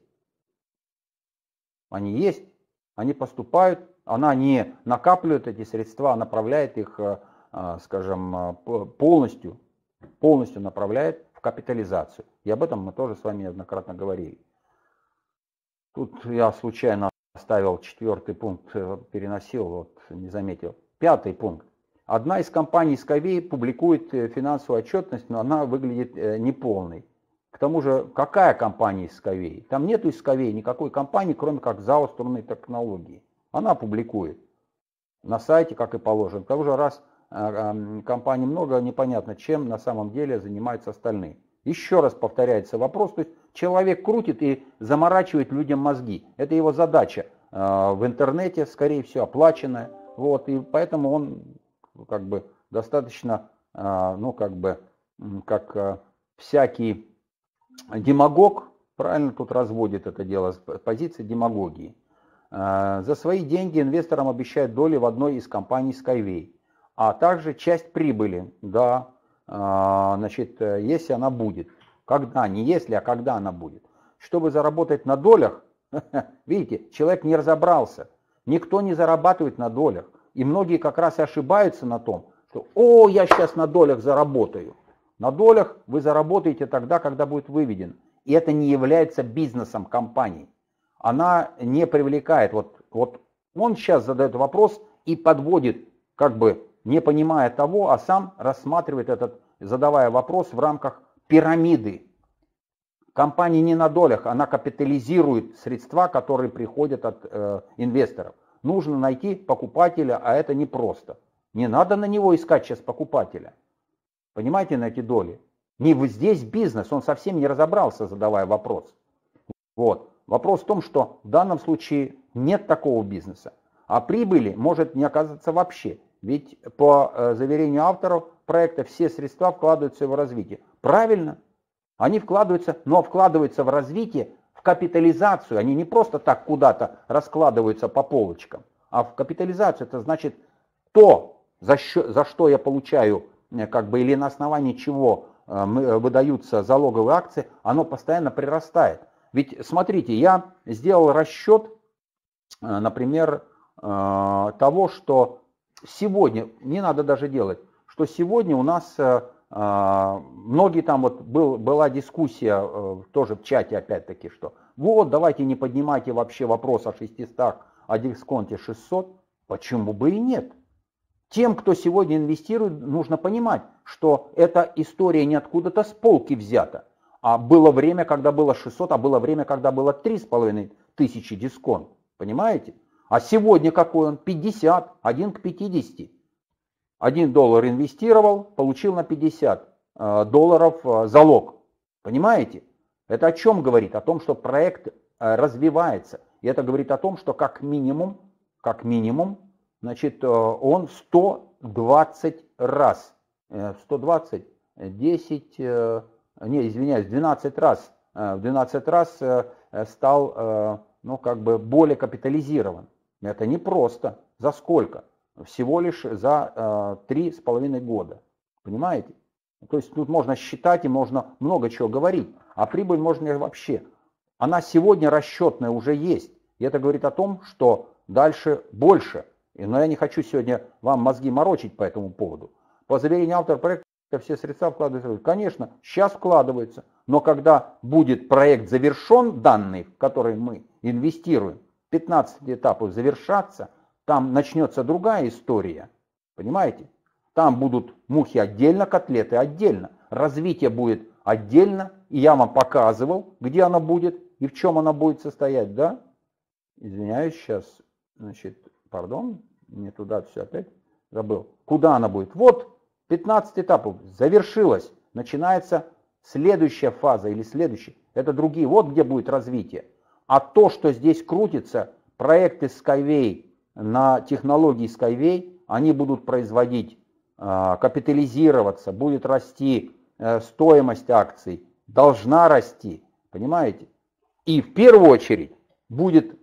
Они есть. Они поступают. Она не накапливает эти средства, а направляет их, скажем, полностью направляет в капитализацию. И об этом мы тоже с вами неоднократно говорили. Тут я случайно оставил 4-й пункт, переносил, вот не заметил. 5-й пункт. Одна из компаний Skyway публикует финансовую отчетность, но она выглядит неполной. К тому же, какая компания из Skyway? Там нету из Skyway никакой компании, кроме как ЗАО «Струнные технологии». Она публикует на сайте, как и положено. К тому же, раз компаний много, непонятно, чем на самом деле занимаются остальные. Еще раз повторяется вопрос, то есть человек крутит и заморачивает людям мозги. Это его задача в интернете, скорее всего, оплаченная. Вот, и поэтому он как бы достаточно, ну как бы, как всякий демагог, правильно тут разводит это дело с позиции демагогии. За свои деньги инвесторам обещают доли в одной из компаний Skyway, а также часть прибыли, да, значит, если она будет. Когда, не если, а когда она будет. Чтобы заработать на долях, видите, человек не разобрался. Никто не зарабатывает на долях. И многие как раз и ошибаются на том, что «О, я сейчас на долях заработаю». На долях вы заработаете тогда, когда будет выведен. И это не является бизнесом компании. Она не привлекает. Вот он сейчас задает вопрос и подводит, как бы не понимая того, а сам рассматривает этот, задавая вопрос в рамках пирамиды. Компания не на долях, она капитализирует средства, которые приходят от инвесторов. Нужно найти покупателя, а это непросто. Не надо на него искать сейчас покупателя. Понимаете, на эти доли? Не здесь бизнес, он совсем не разобрался, задавая вопрос. Вот. Вопрос в том, что в данном случае нет такого бизнеса. А прибыли может не оказаться вообще. Ведь по заверению авторов проекта все средства вкладываются в развитие. Правильно? Они вкладываются, но вкладываются в развитие, в капитализацию. Они не просто так куда-то раскладываются по полочкам, а в капитализацию. Это значит то, за что я получаю, как бы, или на основании чего выдаются залоговые акции, оно постоянно прирастает. Ведь смотрите, я сделал расчет, например, того, что сегодня, не надо даже делать, что сегодня у нас многие там, вот была дискуссия тоже в чате опять-таки, что вот давайте не поднимайте вообще вопрос о 600, о дисконте 600, почему бы и нет? Тем, кто сегодня инвестирует, нужно понимать, что эта история не откуда-то с полки взята. А было время, когда было 600, а было время, когда было 3500 дисконт. Понимаете? А сегодня какой он? 50, 1 к 50. $1 инвестировал, получил на 50 долларов залог. Понимаете? Это о чем говорит? О том, что проект развивается. И это говорит о том, что как минимум, значит, он 120 раз, 120, 10, не, извиняюсь, 12 раз, в 12 раз стал, ну, как бы более капитализирован. Это не просто. За сколько? Всего лишь за 3,5 года. Понимаете? То есть тут можно считать и можно много чего говорить. А прибыль можно вообще. Она сегодня расчетная уже есть. И это говорит о том, что дальше больше. Но я не хочу сегодня вам мозги морочить по этому поводу. По заверению автора проекта все средства вкладываются. Конечно, сейчас вкладываются. Но когда будет проект завершен, данный, в который мы инвестируем, 15 этапов завершаться, там начнется другая история. Понимаете? Там будут мухи отдельно, котлеты отдельно. Развитие будет отдельно. И я вам показывал, где оно будет и в чем оно будет состоять. Да? Извиняюсь, сейчас, значит, пардон, не туда все опять забыл. Куда она будет? Вот 15 этапов завершилось. Начинается следующая фаза или следующая. Это другие. Вот где будет развитие. А то, что здесь крутится, проекты Skyway на технологии Skyway, они будут производить, капитализироваться, будет расти стоимость акций, должна расти, понимаете? И в первую очередь будет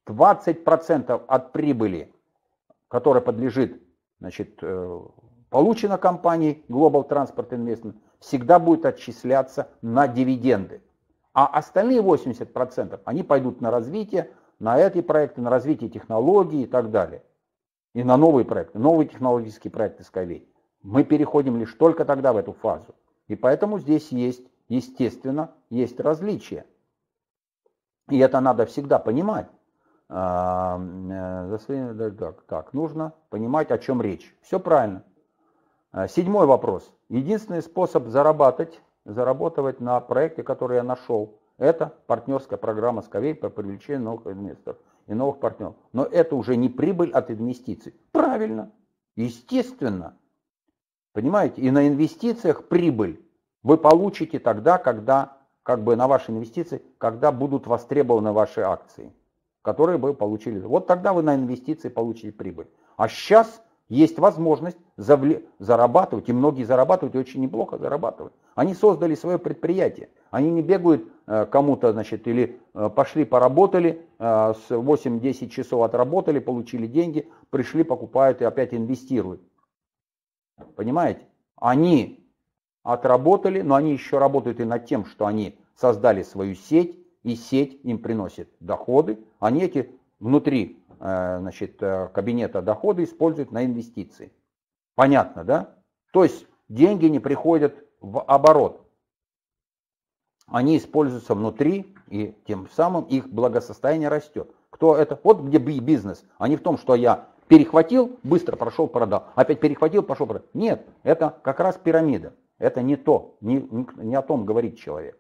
20% от прибыли, которая подлежит, значит, получена компанией Global Transport Investment, всегда будет отчисляться на дивиденды. А остальные 80% они пойдут на развитие, на эти проекты, на развитие технологий и так далее. И на новые проекты, новые технологические проекты Skyway. Мы переходим лишь только тогда в эту фазу. И поэтому здесь есть, естественно, есть различия. И это надо всегда понимать. Так, нужно понимать, о чем речь. Все правильно. 7-й вопрос. Единственный способ заработать на проекте, который я нашел, это партнерская программа Skyway по привлечению новых инвесторов и новых партнеров. Но это уже не прибыль от инвестиций. Правильно. Естественно. Понимаете? И на инвестициях прибыль вы получите тогда, когда, как бы, на ваши инвестиции, когда будут востребованы ваши акции, которые вы получили. Вот тогда вы на инвестиции получите прибыль. А сейчас есть возможность зарабатывать, и многие зарабатывают, и очень неплохо зарабатывают. Они создали свое предприятие. Они не бегают кому-то, значит, или пошли поработали, с 8-10 часов отработали, получили деньги, пришли, покупают и опять инвестируют. Понимаете? Они отработали, но они еще работают и над тем, что они создали свою сеть, и сеть им приносит доходы. Они эти внутри, значит, кабинета доходы используют на инвестиции. Понятно, да? То есть деньги не приходят в оборот. Они используются внутри, и тем самым их благосостояние растет. Кто это? Вот где бизнес, а не в том, что я перехватил, быстро прошел, продал, опять перехватил, пошел, продал. Нет, это как раз пирамида. Это не то, не о том говорит человек.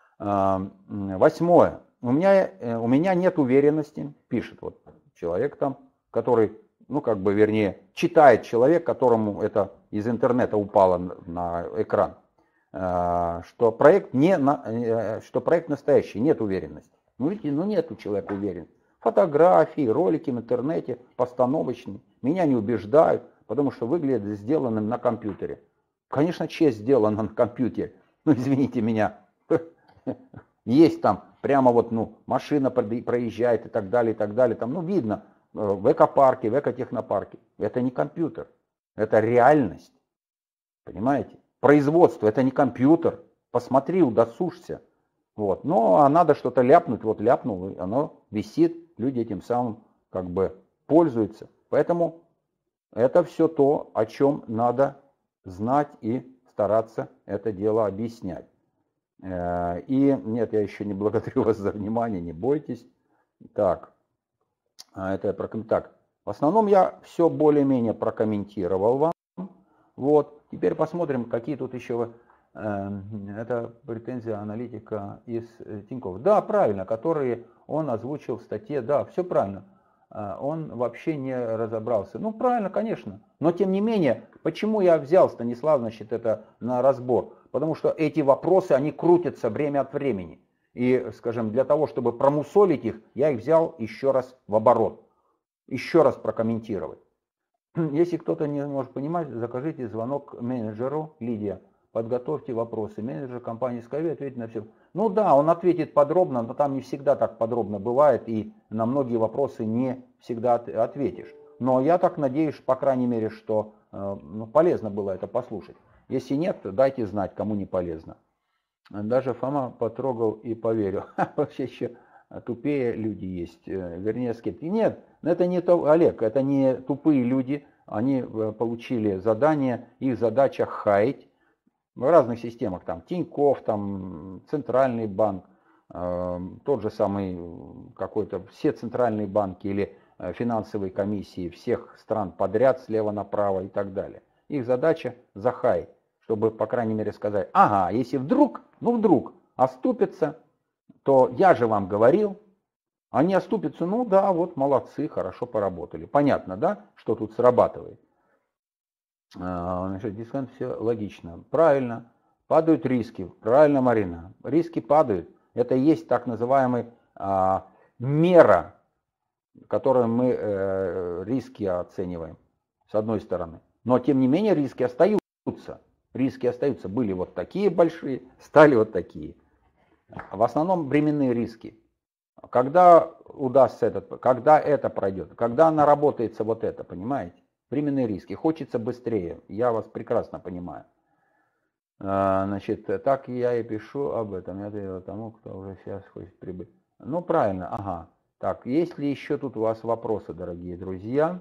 8. У меня нет уверенности, пишет вот человек там, который, вернее, читает человек, которому это из интернета упало на экран, что проект настоящий, нет уверенности. Видите, нет у человека уверенности. Фотографии, ролики в интернете, постановочные, меня не убеждают, потому что выглядят сделанным на компьютере. Конечно, честь сделана на компьютере, извините меня, есть там прямо машина проезжает и так далее, там, видно в экопарке, в экотехнопарке. Это не компьютер, это реальность, понимаете? Производство, это не компьютер, посмотри, удосужься. Но надо что-то ляпнуть, ляпнул, и оно висит, люди этим самым пользуются. Поэтому это все то, о чем надо знать и стараться это дело объяснять. И нет, я еще не благодарю вас за внимание, не бойтесь. Так, это я прокомментирую. Так, в основном я все более-менее прокомментировал вам. Теперь посмотрим, какие тут еще... Это претензия аналитика из Тинькофф. Да, правильно, которые он озвучил в статье. Да, все правильно. Он вообще не разобрался. Правильно, конечно. Но тем не менее, почему я взял, Станислав, это на разбор? Потому что эти вопросы, они крутятся время от времени. И, скажем, для того, чтобы промусолить их, я их взял еще раз в оборот. Еще раз прокомментировать. Если кто-то не может понимать, закажите звонок менеджеру, Лидия. Подготовьте вопросы. Менеджер компании Skyway ответит на все. Да, он ответит подробно, но там не всегда так подробно бывает, и на многие вопросы не всегда ответишь. Но я так надеюсь, по крайней мере, что полезно было это послушать. Если нет, дайте знать, кому не полезно. Даже Фома потрогал и поверил. Вообще еще тупее люди есть, вернее скептики. Нет, это не то, Олег, это не тупые люди. Они получили задание, их задача хаять. В разных системах, там Тинькофф, там Центральный банк, тот же самый какой-то, все центральные банки или финансовые комиссии всех стран подряд, слева направо и так далее. Их задача захаять, чтобы, по крайней мере, сказать, ага, если вдруг оступятся, то я же вам говорил, они оступятся, молодцы, хорошо поработали. Понятно, да, что тут срабатывает? Дисконт, все логично. Правильно. Падают риски. Правильно, Марина. Риски падают. Это есть так называемая мера, которой мы риски оцениваем, с одной стороны. Но, тем не менее, риски остаются. Риски остаются. Были вот такие большие, стали вот такие. В основном временные риски. Когда удастся когда это пройдет, когда наработается вот это, понимаете? Временные риски. Хочется быстрее. Я вас прекрасно понимаю. Так я и пишу об этом. Я ответил тому, кто уже сейчас хочет прибыть. Правильно. Ага. Так, есть ли еще тут у вас вопросы, дорогие друзья?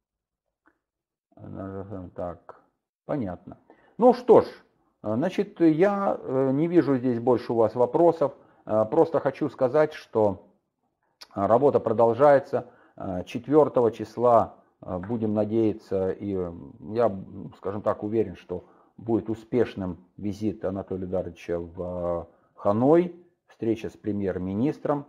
Так, понятно. Что ж, я не вижу здесь больше у вас вопросов. Просто хочу сказать, что работа продолжается. 4 числа будем надеяться, и я, скажем так, уверен, что будет успешным визит Анатолия Даровича в Ханой, встреча с премьер-министром.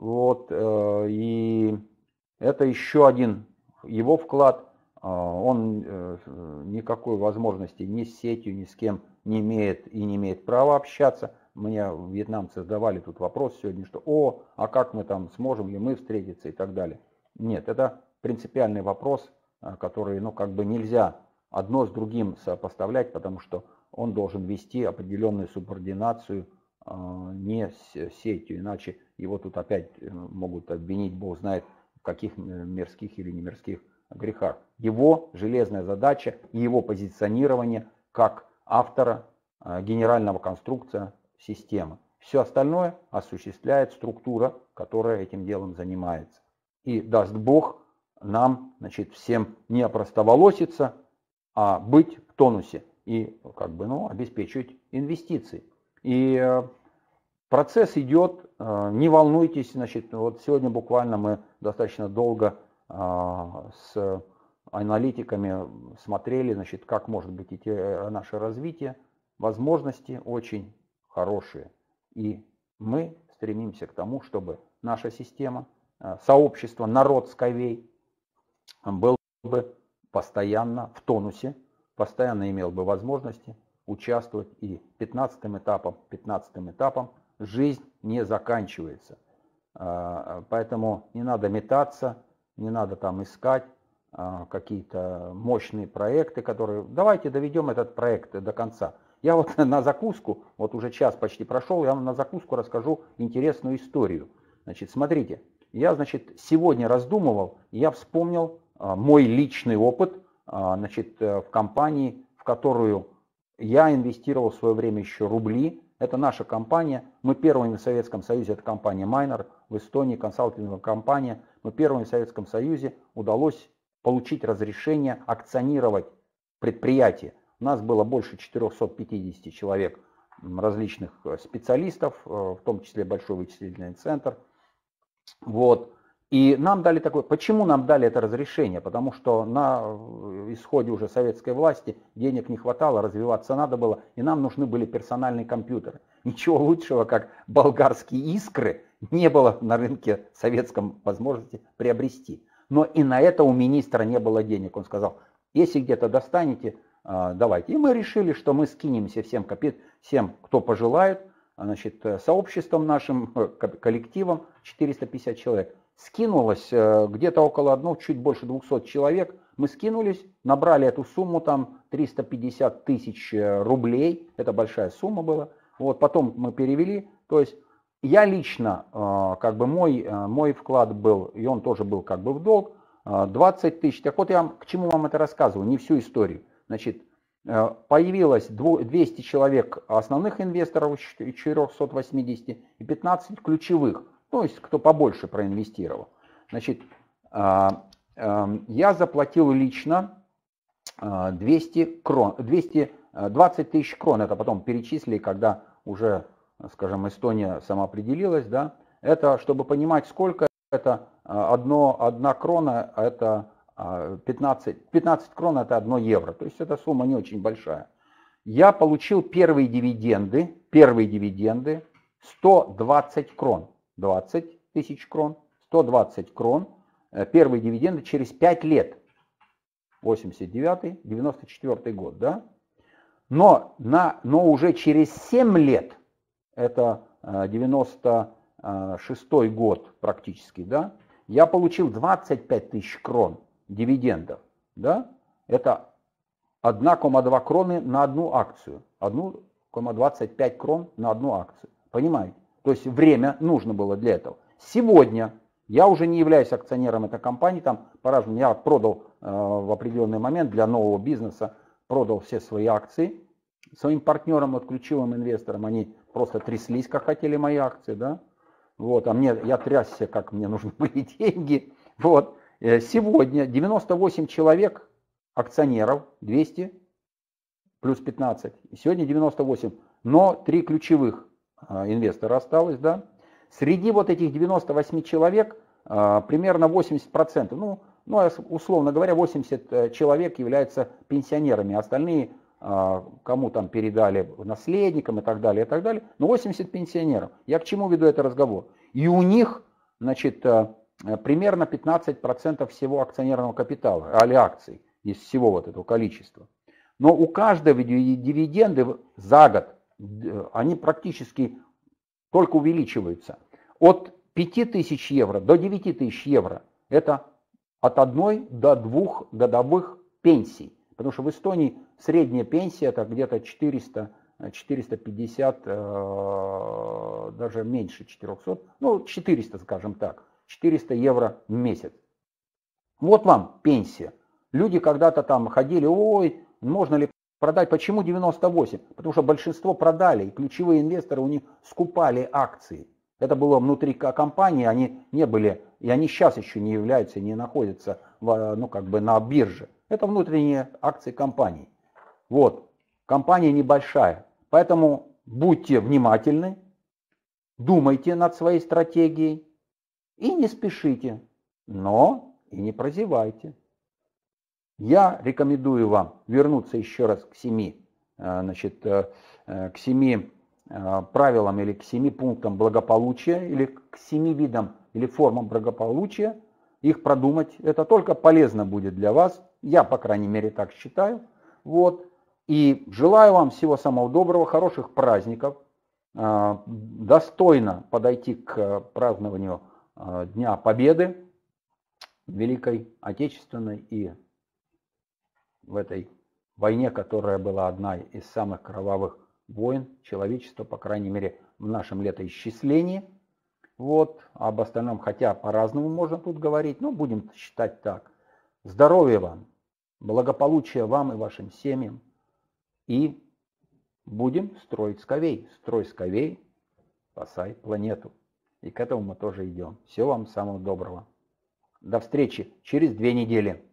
И это еще один его вклад. Он никакой возможности ни с сетью, ни с кем не имеет и не имеет права общаться. Мне вьетнамцы задавали тут вопрос сегодня, что а как мы там, сможем ли мы встретиться и так далее. Нет, это принципиальный вопрос, который нельзя одно с другим сопоставлять, потому что он должен вести определенную субординацию не с сетью, иначе его тут опять могут обвинить, бог знает, в каких мирских или не мирских грехах. Его железная задача, его позиционирование как автора генерального конструкция системы. Все остальное осуществляет структура, которая этим делом занимается. И даст Бог нам, всем не опростоволоситься а быть в тонусе и как бы, ну, обеспечивать инвестиции. И процесс идет, не волнуйтесь, значит, вот сегодня буквально мы достаточно долго с аналитиками смотрели, значит, как может быть идти наше развитие. Возможности очень хорошие. И мы стремимся к тому, чтобы наша система, сообщество, народ Skyway был бы постоянно в тонусе, постоянно имел бы возможности участвовать. И 15-м этапом жизнь не заканчивается. Поэтому не надо метаться, не надо там искать какие-то мощные проекты, которые... Давайте доведем этот проект до конца. Я вот на закуску, вот уже час почти прошел, я вам на закуску расскажу интересную историю. Значит, смотрите, я, значит, сегодня раздумывал, я вспомнил мой личный опыт, значит, в компании, в которую я инвестировал в свое время еще рубли. Это наша компания. Мы первыми в Советском Союзе, это компания Майнер, в Эстонии консалтинговая компания. Мы первыми в Советском Союзе удалось получить разрешение акционировать предприятие. У нас было больше 450 человек, различных специалистов, в том числе большой вычислительный центр. Вот. И нам дали такое... Почему нам дали это разрешение? Потому что на исходе уже советской власти денег не хватало, развиваться надо было, и нам нужны были персональные компьютеры. Ничего лучшего, как болгарские искры, не было на рынке советском возможности приобрести. Но и на это у министра не было денег. Он сказал, если где-то достанете, давайте. И мы решили, что мы скинемся всем, кто пожелает, значит, сообществом нашим, коллективом 450 человек. Скинулось где-то около чуть больше 200 человек. Мы скинулись, набрали эту сумму, там 350 тысяч рублей. Это большая сумма была. Вот, потом мы перевели. То есть я лично, как бы мой вклад был, и он тоже был как бы в долг, 20 тысяч. Так вот я к чему вам это рассказываю, не всю историю. Значит, появилось 200 человек основных инвесторов, 480 и 15 ключевых. То есть, кто побольше проинвестировал. Значит, я заплатил лично 20 тысяч крон. Это потом перечислили, когда уже, скажем, Эстония самоопределилась. Да? Это, чтобы понимать, сколько это, одна крона, это 15 крон, это 1 евро. То есть, эта сумма не очень большая. Я получил первые дивиденды 120 крон. 20 тысяч крон, 120 крон, первые дивиденды через 5 лет, 89-94 год, да? Но уже через 7 лет, это 96 год практически, да, я получил 25 тысяч крон дивидендов, да? Это 1,2 кроны на одну акцию, 1,25 крон на одну акцию, понимаете? То есть время нужно было для этого. Сегодня я уже не являюсь акционером этой компании, там по-разному. Я продал в определенный момент для нового бизнеса, продал все свои акции своим партнерам, вот ключевым инвесторам. Они просто тряслись, как хотели мои акции, да. Вот, я трясся, как мне нужны были деньги. Вот. Сегодня 98 человек акционеров, 200 плюс 15. Сегодня 98, но 3 ключевых инвестора осталось, да. Среди вот этих 98 человек примерно 80%, условно говоря, 80 человек являются пенсионерами, остальные кому там передали наследникам и так далее, но 80 пенсионеров. Я к чему веду этот разговор? И у них, значит, примерно 15% всего акционерного капитала, или акций, из всего вот этого количества. Но у каждого дивиденды за год, они практически только увеличиваются. От 5000 евро до 9000 евро. Это от 1 до 2 годовых пенсий. Потому что в Эстонии средняя пенсия это где-то 400, 450, даже меньше 400, 400, скажем так, 400 евро в месяц. Вот вам пенсия. Люди когда-то там ходили, ой, можно ли продать, почему 98? Потому что большинство продали, и ключевые инвесторы у них скупали акции. Это было внутри компании, они не были, и они сейчас еще не являются, не находятся ну, как бы на бирже. Это внутренние акции компании. Вот, компания небольшая, поэтому будьте внимательны, думайте над своей стратегией и не спешите, но и не прозевайте. Я рекомендую вам вернуться еще раз к 7, значит, к 7 правилам или к 7 пунктам благополучия, или к 7 видам или формам благополучия, их продумать. Это только полезно будет для вас. Я, по крайней мере, так считаю. Вот. И желаю вам всего самого доброго, хороших праздников, достойно подойти к празднованию Дня Победы, Великой Отечественной, и в этой войне, которая была одна из самых кровавых войн человечества, по крайней мере, в нашем летоисчислении. Вот, об остальном, хотя по-разному можно тут говорить, но будем считать так. Здоровья вам, благополучия вам и вашим семьям. И будем строить сковей. Строй сковей, спасай планету. И к этому мы тоже идем. Всего вам самого доброго. До встречи через 2 недели.